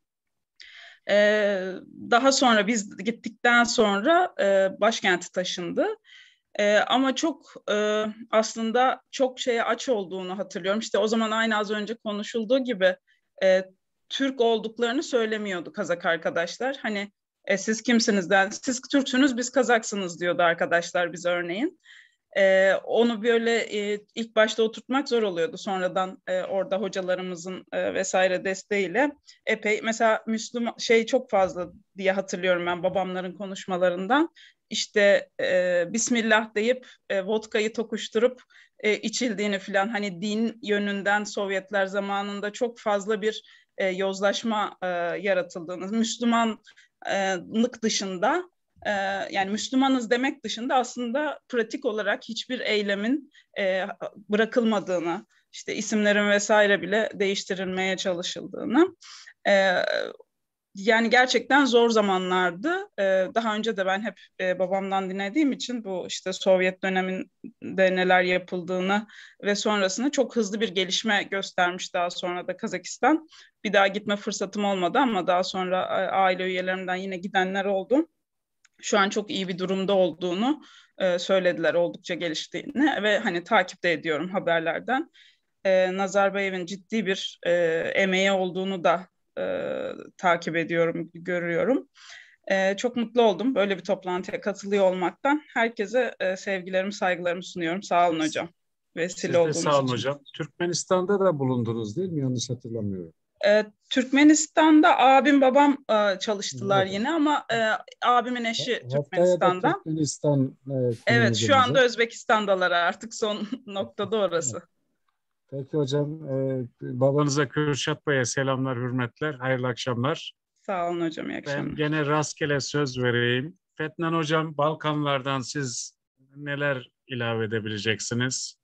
Daha sonra biz gittikten sonra başkenti taşındı. Ama çok aslında çok şeye aç olduğunu hatırlıyorum. İşte o zaman aynı az önce konuşulduğu gibi Türk olduklarını söylemiyordu Kazak arkadaşlar. Hani siz kimsiniz? Siz Türksünüz, biz Kazaksınız diyordu arkadaşlar bize örneğin. Onu böyle ilk başta oturtmak zor oluyordu. Sonradan orada hocalarımızın vesaire desteğiyle epey mesela Müslüman çok fazla diye hatırlıyorum ben babamların konuşmalarından. İşte Bismillah deyip vodkayı tokuşturup içildiğini falan, hani din yönünden Sovyetler zamanında çok fazla bir yozlaşma yaratıldığını, Müslümanlık dışında yani Müslümanız demek dışında aslında pratik olarak hiçbir eylemin bırakılmadığını, işte isimlerin vesaire bile değiştirilmeye çalışıldığını, yani gerçekten zor zamanlardı. Daha önce de ben hep babamdan dinlediğim için bu işte Sovyet döneminde neler yapıldığını ve sonrasında çok hızlı bir gelişme göstermiş daha sonra da Kazakistan. Bir daha gitme fırsatım olmadı ama daha sonra aile üyelerimden yine gidenler oldu. Şu an çok iyi bir durumda olduğunu söylediler, oldukça geliştiğini ve hani takip de ediyorum haberlerden. Nazarbayev'in ciddi bir emeği olduğunu da takip ediyorum, görüyorum. Çok mutlu oldum böyle bir toplantıya katılıyor olmaktan. Herkese sevgilerimi, saygılarımı sunuyorum. Sağ olun hocam. Vesile olduğunuz için. Sağ olun hocam. Türkmenistan'da da bulundunuz değil mi? Yanlış hatırlamıyorum. Türkmenistan'da abim babam çalıştılar yine ama abimin eşi Türkmenistan'da. Türkmenistan, evet, şu anda Özbekistan'dalar artık, son noktada orası. Evet. Peki hocam, babanıza Kürşat Bey'e selamlar, hürmetler, hayırlı akşamlar. Sağ olun hocam, iyi akşamlar. Ben gene rastgele söz vereyim. Fetnan hocam, Balkanlardan siz neler ilave edebileceksiniz?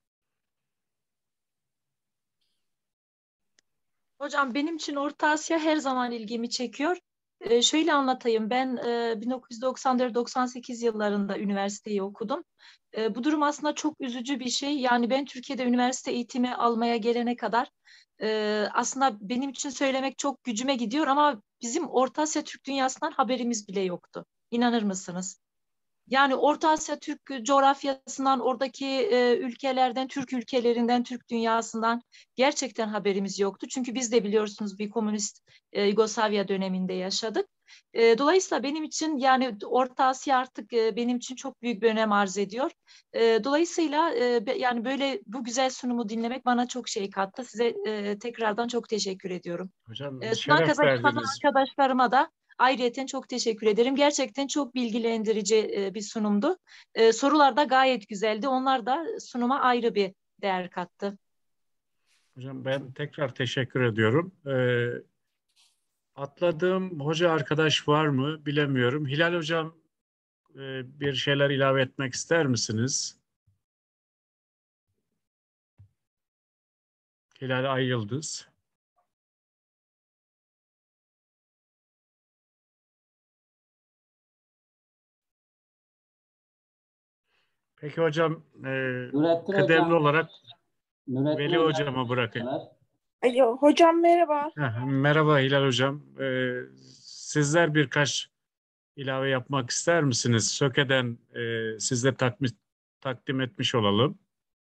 Hocam benim için Orta Asya her zaman ilgimi çekiyor. Şöyle anlatayım, ben 1994-98 yıllarında üniversiteyi okudum. Bu durum aslında çok üzücü bir şey. Yani ben Türkiye'de üniversite eğitimi almaya gelene kadar aslında benim için söylemek çok gücüme gidiyor ama bizim Orta Asya Türk dünyasından haberimiz bile yoktu. İnanır mısınız? Yani Orta Asya Türk coğrafyasından, oradaki ülkelerden, Türk ülkelerinden, Türk dünyasından gerçekten haberimiz yoktu. Çünkü biz de biliyorsunuz bir komünist Yugoslavya döneminde yaşadık. Dolayısıyla benim için yani Orta Asya artık benim için çok büyük bir önem arz ediyor. Dolayısıyla yani böyle bu güzel sunumu dinlemek bana çok şey kattı. Size tekrardan çok teşekkür ediyorum. Hocam Sunan şeref Kazakistanlı verdiniz. arkadaşlarıma da ayrıyeten çok teşekkür ederim. Gerçekten çok bilgilendirici bir sunumdu. Sorular da gayet güzeldi. Onlar da sunuma ayrı bir değer kattı. Hocam ben tekrar teşekkür ediyorum. Atladığım hoca arkadaş var mı bilemiyorum. Hilal hocam bir şeyler ilave etmek ister misiniz? Hilal Ay Yıldız. Peki hocam kıdemli olarak Veli hocama bırakayım. Alo, hocam merhaba. Merhaba Hilal hocam. Sizler birkaç ilave yapmak ister misiniz? Söke'den sizle takdim etmiş olalım.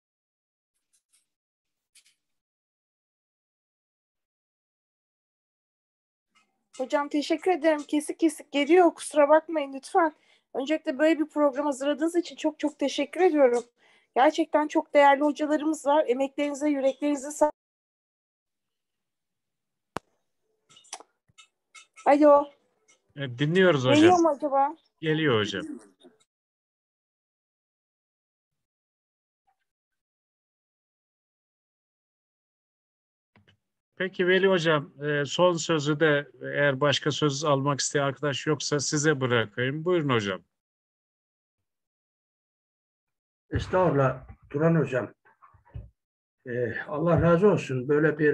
Hocam teşekkür ederim. Kesik kesik geliyor. Kusura bakmayın lütfen. Öncelikle böyle bir program hazırladığınız için çok çok teşekkür ediyorum. Gerçekten çok değerli hocalarımız var. Emeklerinize, yüreklerinize sağlık. Alo. Dinliyoruz hocam. Geliyor mu acaba? Geliyor hocam. Peki Veli hocam, son sözü de eğer başka söz almak isteyen arkadaş yoksa size bırakayım. Buyurun hocam. Estağfurullah Turan hocam. Allah razı olsun. Böyle bir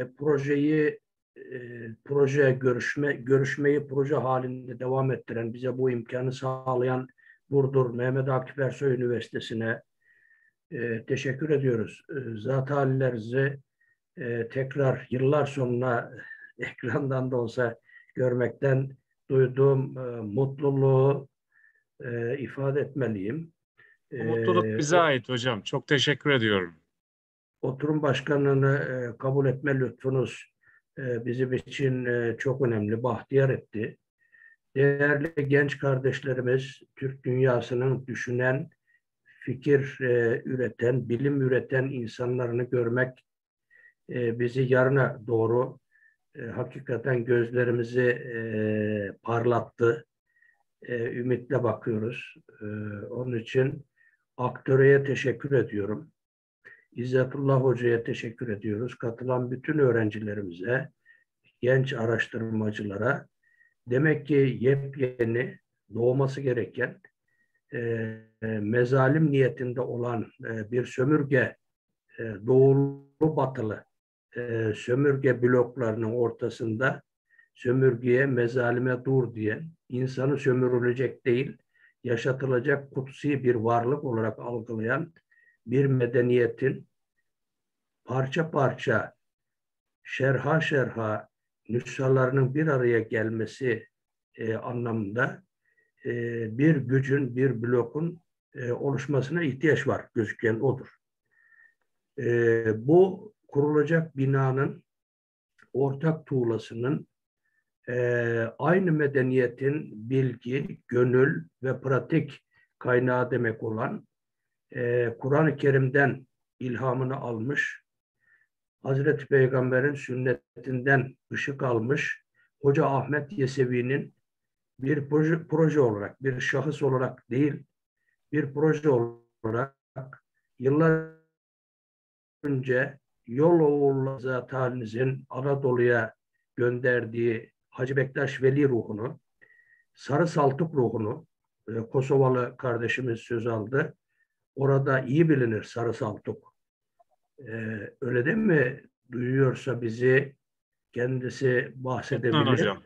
görüşmeyi proje halinde devam ettiren, bize bu imkanı sağlayan Burdur Mehmet Akif Ersoy Üniversitesi'ne teşekkür ediyoruz. Zat hallerinizi tekrar yıllar sonra ekrandan da olsa görmekten duyduğum mutluluğu ifade etmeliyim. Bu mutluluk bize ait hocam. Çok teşekkür ediyorum. Oturum başkanlığını kabul etme lütfunuz bizim için çok önemli, bahtiyar etti. Değerli genç kardeşlerimiz, Türk dünyasının düşünen, fikir üreten, bilim üreten insanlarını görmek bizi yarına doğru hakikaten gözlerimizi parlattı. Ümitle bakıyoruz. Onun için aktöreye teşekkür ediyorum. İzzetullah Hoca'ya teşekkür ediyoruz. Katılan bütün öğrencilerimize, genç araştırmacılara, demek ki yepyeni, doğması gereken, mezalim niyetinde olan bir sömürge, doğulu batılı sömürge bloklarının ortasında sömürgeye, mezalime dur diyen, insanı sömürülecek değil, yaşatılacak kutsi bir varlık olarak algılayan bir medeniyetin parça parça, şerha şerha nüshalarının bir araya gelmesi anlamında bir gücün, bir blokun oluşmasına ihtiyaç var gözüken odur. Bu kurulacak binanın ortak tuğlasının aynı medeniyetin bilgi, gönül ve pratik kaynağı demek olan Kur'an-ı Kerim'den ilhamını almış, Hazreti Peygamber'in sünnetinden ışık almış Hoca Ahmet Yesevi'nin bir proje olarak, bir şahıs olarak değil, bir proje olarak yıllar önce Yoloğlu Zat halinizin Anadolu'ya gönderdiği Hacı Bektaş Veli ruhunu, Sarı Saltuk ruhunu, Kosovalı kardeşimiz söz aldı. Orada iyi bilinir Sarı Saltuk. Öyle değil mi? Duyuyorsa bizi kendisi bahsedebilir. Fetnan hocam.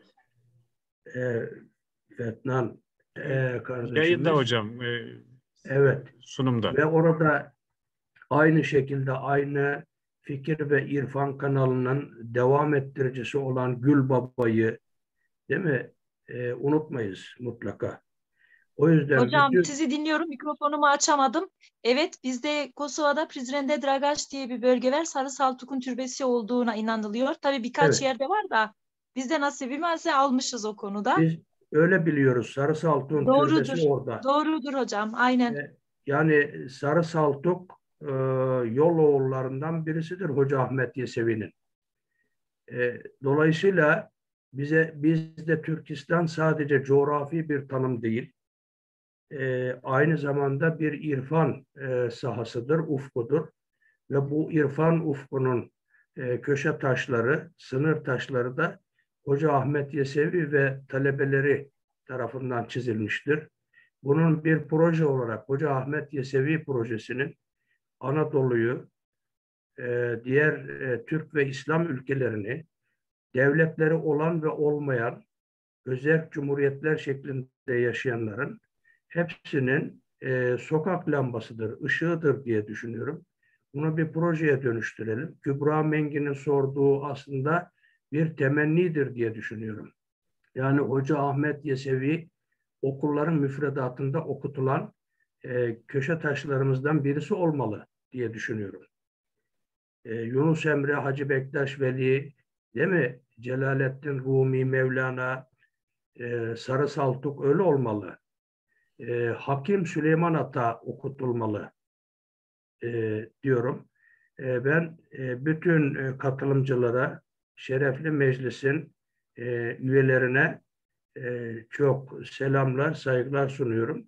Fetnan kardeşimiz. Yayında hocam. Evet. Sunumda. Ve orada aynı şekilde aynı fikir ve irfan kanalının devam ettiricisi olan Gül Baba'yı değil mi? Unutmayız mutlaka. O yüzden hocam sizi dinliyorum. Mikrofonumu açamadım. Evet, bizde Kosova'da Prizren Dragaç diye bir bölge var. Sarı Saltuk'un türbesi olduğuna inanılıyor. Tabii birkaç yerde var da Biz de nasibimizi almışız o konuda. Biz öyle biliyoruz. Sarı Saltuk'un türbesi orada. Doğrudur hocam. Aynen. Yani Sarı Saltuk yol oğullarından birisidir Hoca Ahmet Yesevi'nin. Dolayısıyla bizde Türkistan sadece coğrafi bir tanım değil, aynı zamanda bir irfan sahasıdır, ufkudur. Ve bu irfan ufkunun köşe taşları, sınır taşları da Hoca Ahmet Yesevi ve talebeleri tarafından çizilmiştir. Bunun bir proje olarak Hoca Ahmet Yesevi projesinin Anadolu'yu, diğer Türk ve İslam ülkelerini, devletleri olan ve olmayan özerk cumhuriyetler şeklinde yaşayanların hepsinin sokak lambasıdır, ışığıdır diye düşünüyorum. Bunu bir projeye dönüştürelim. Kübra Mengi'nin sorduğu aslında bir temennidir diye düşünüyorum. Yani Hoca Ahmet Yesevi okulların müfredatında okutulan köşe taşlarımızdan birisi olmalı diye düşünüyorum. Yunus Emre, Hacı Bektaş Veli, değil mi? Celaleddin Rumi, Mevlana, Sarı Saltuk öyle olmalı. Hakim Süleyman Ata okutulmalı diyorum. Ben bütün katılımcılara, şerefli meclisin üyelerine çok selamlar, saygılar sunuyorum.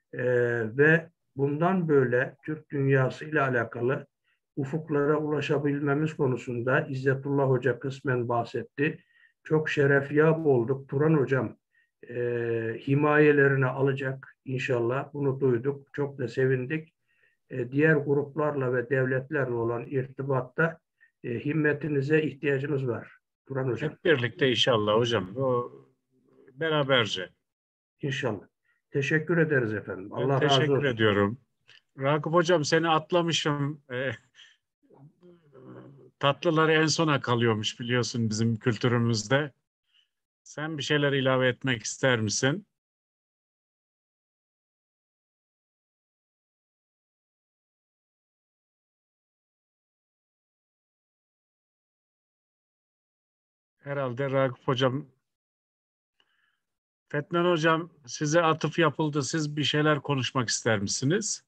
Ve bundan böyle Türk dünyası ile alakalı ufuklara ulaşabilmemiz konusunda İzzetullah Hoca kısmen bahsetti. Çok şerefyab olduk. Turan Hocam himayelerini alacak inşallah. Bunu duyduk. Çok da sevindik. Diğer gruplarla ve devletlerle olan irtibatta himmetinize ihtiyacımız var. Turan Hocam. Hep birlikte inşallah hocam. O beraberce. İnşallah. Teşekkür ederiz efendim. Ben Allah razı olsun. teşekkür ediyorum. Ragıp hocam seni atlamışım. Tatlıları en sona kalıyormuş biliyorsun bizim kültürümüzde. Sen bir şeyler ilave etmek ister misin? Herhalde Ragıp hocam. Fetnan hocam size atıf yapıldı. Siz bir şeyler konuşmak ister misiniz?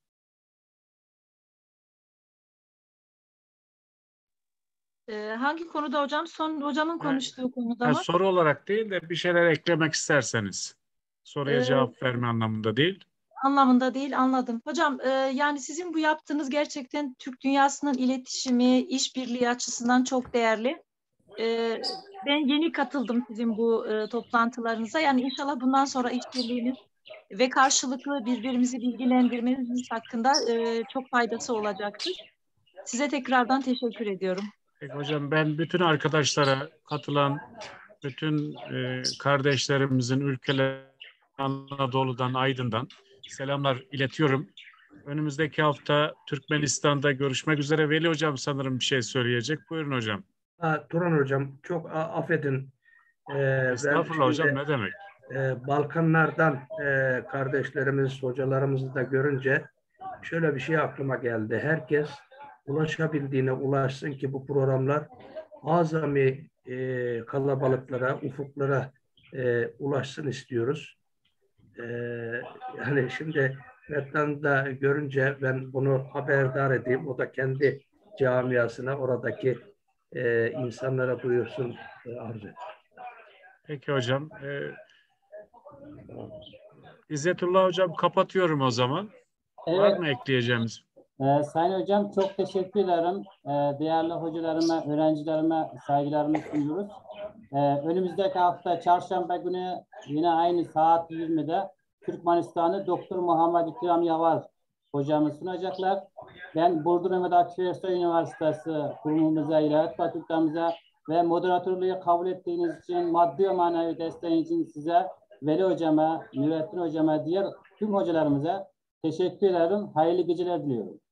Hangi konuda hocam? Son hocamın konuştuğu konuda mı? Soru olarak değil de bir şeyler eklemek isterseniz. Soruya cevap verme anlamında değil. Anlamında değil, anladım. Hocam yani sizin bu yaptığınız gerçekten Türk dünyasının iletişimi, işbirliği açısından çok değerli. Ben yeni katıldım sizin bu toplantılarınıza. Yani inşallah bundan sonra işbirliğiniz ve karşılıklı birbirimizi bilgilendirmeniz hakkında çok faydası olacaktır. Size tekrardan teşekkür ediyorum. Peki hocam ben bütün arkadaşlara katılan bütün kardeşlerimizin ülkeler Anadolu'dan, Aydın'dan selamlar iletiyorum. Önümüzdeki hafta Türkmenistan'da görüşmek üzere. Veli hocam sanırım bir şey söyleyecek. Buyurun hocam. Turan hocam çok affedin. Estağfurullah hocam ne demek? Balkanlardan kardeşlerimiz, hocalarımızı da görünce şöyle bir şey aklıma geldi. Herkes ulaşabildiğine ulaşsın ki bu programlar azami kalabalıklara, ufuklara ulaşsın istiyoruz. Yani şimdi Fetnan'ı da görünce ben bunu haberdar edeyim. O da kendi camiasına, oradaki insanlara duyursun arzu et. Peki hocam. İzzetullah hocam kapatıyorum o zaman. Evet. Var mı ekleyeceğimiz? Sayın hocam çok teşekkür ederim. Değerli hocalarıma, öğrencilerime saygılarımı sunuyoruz. Önümüzdeki hafta çarşamba günü yine aynı saat 20'de Türkmenistan'ı Doktor Muhammed İkram Yavar hocamız sunacaklar. Ben Burdur Mehmet Akif Ersoy Üniversitesi kurumumuza, İlahiyat Fakültemize ve moderatörlüğü kabul ettiğiniz için, maddi ve manevi desteğiniz için size, Veli hocama, Nurettin hocama, diğer tüm hocalarımıza teşekkür ederim. Hayırlı geceler diliyorum.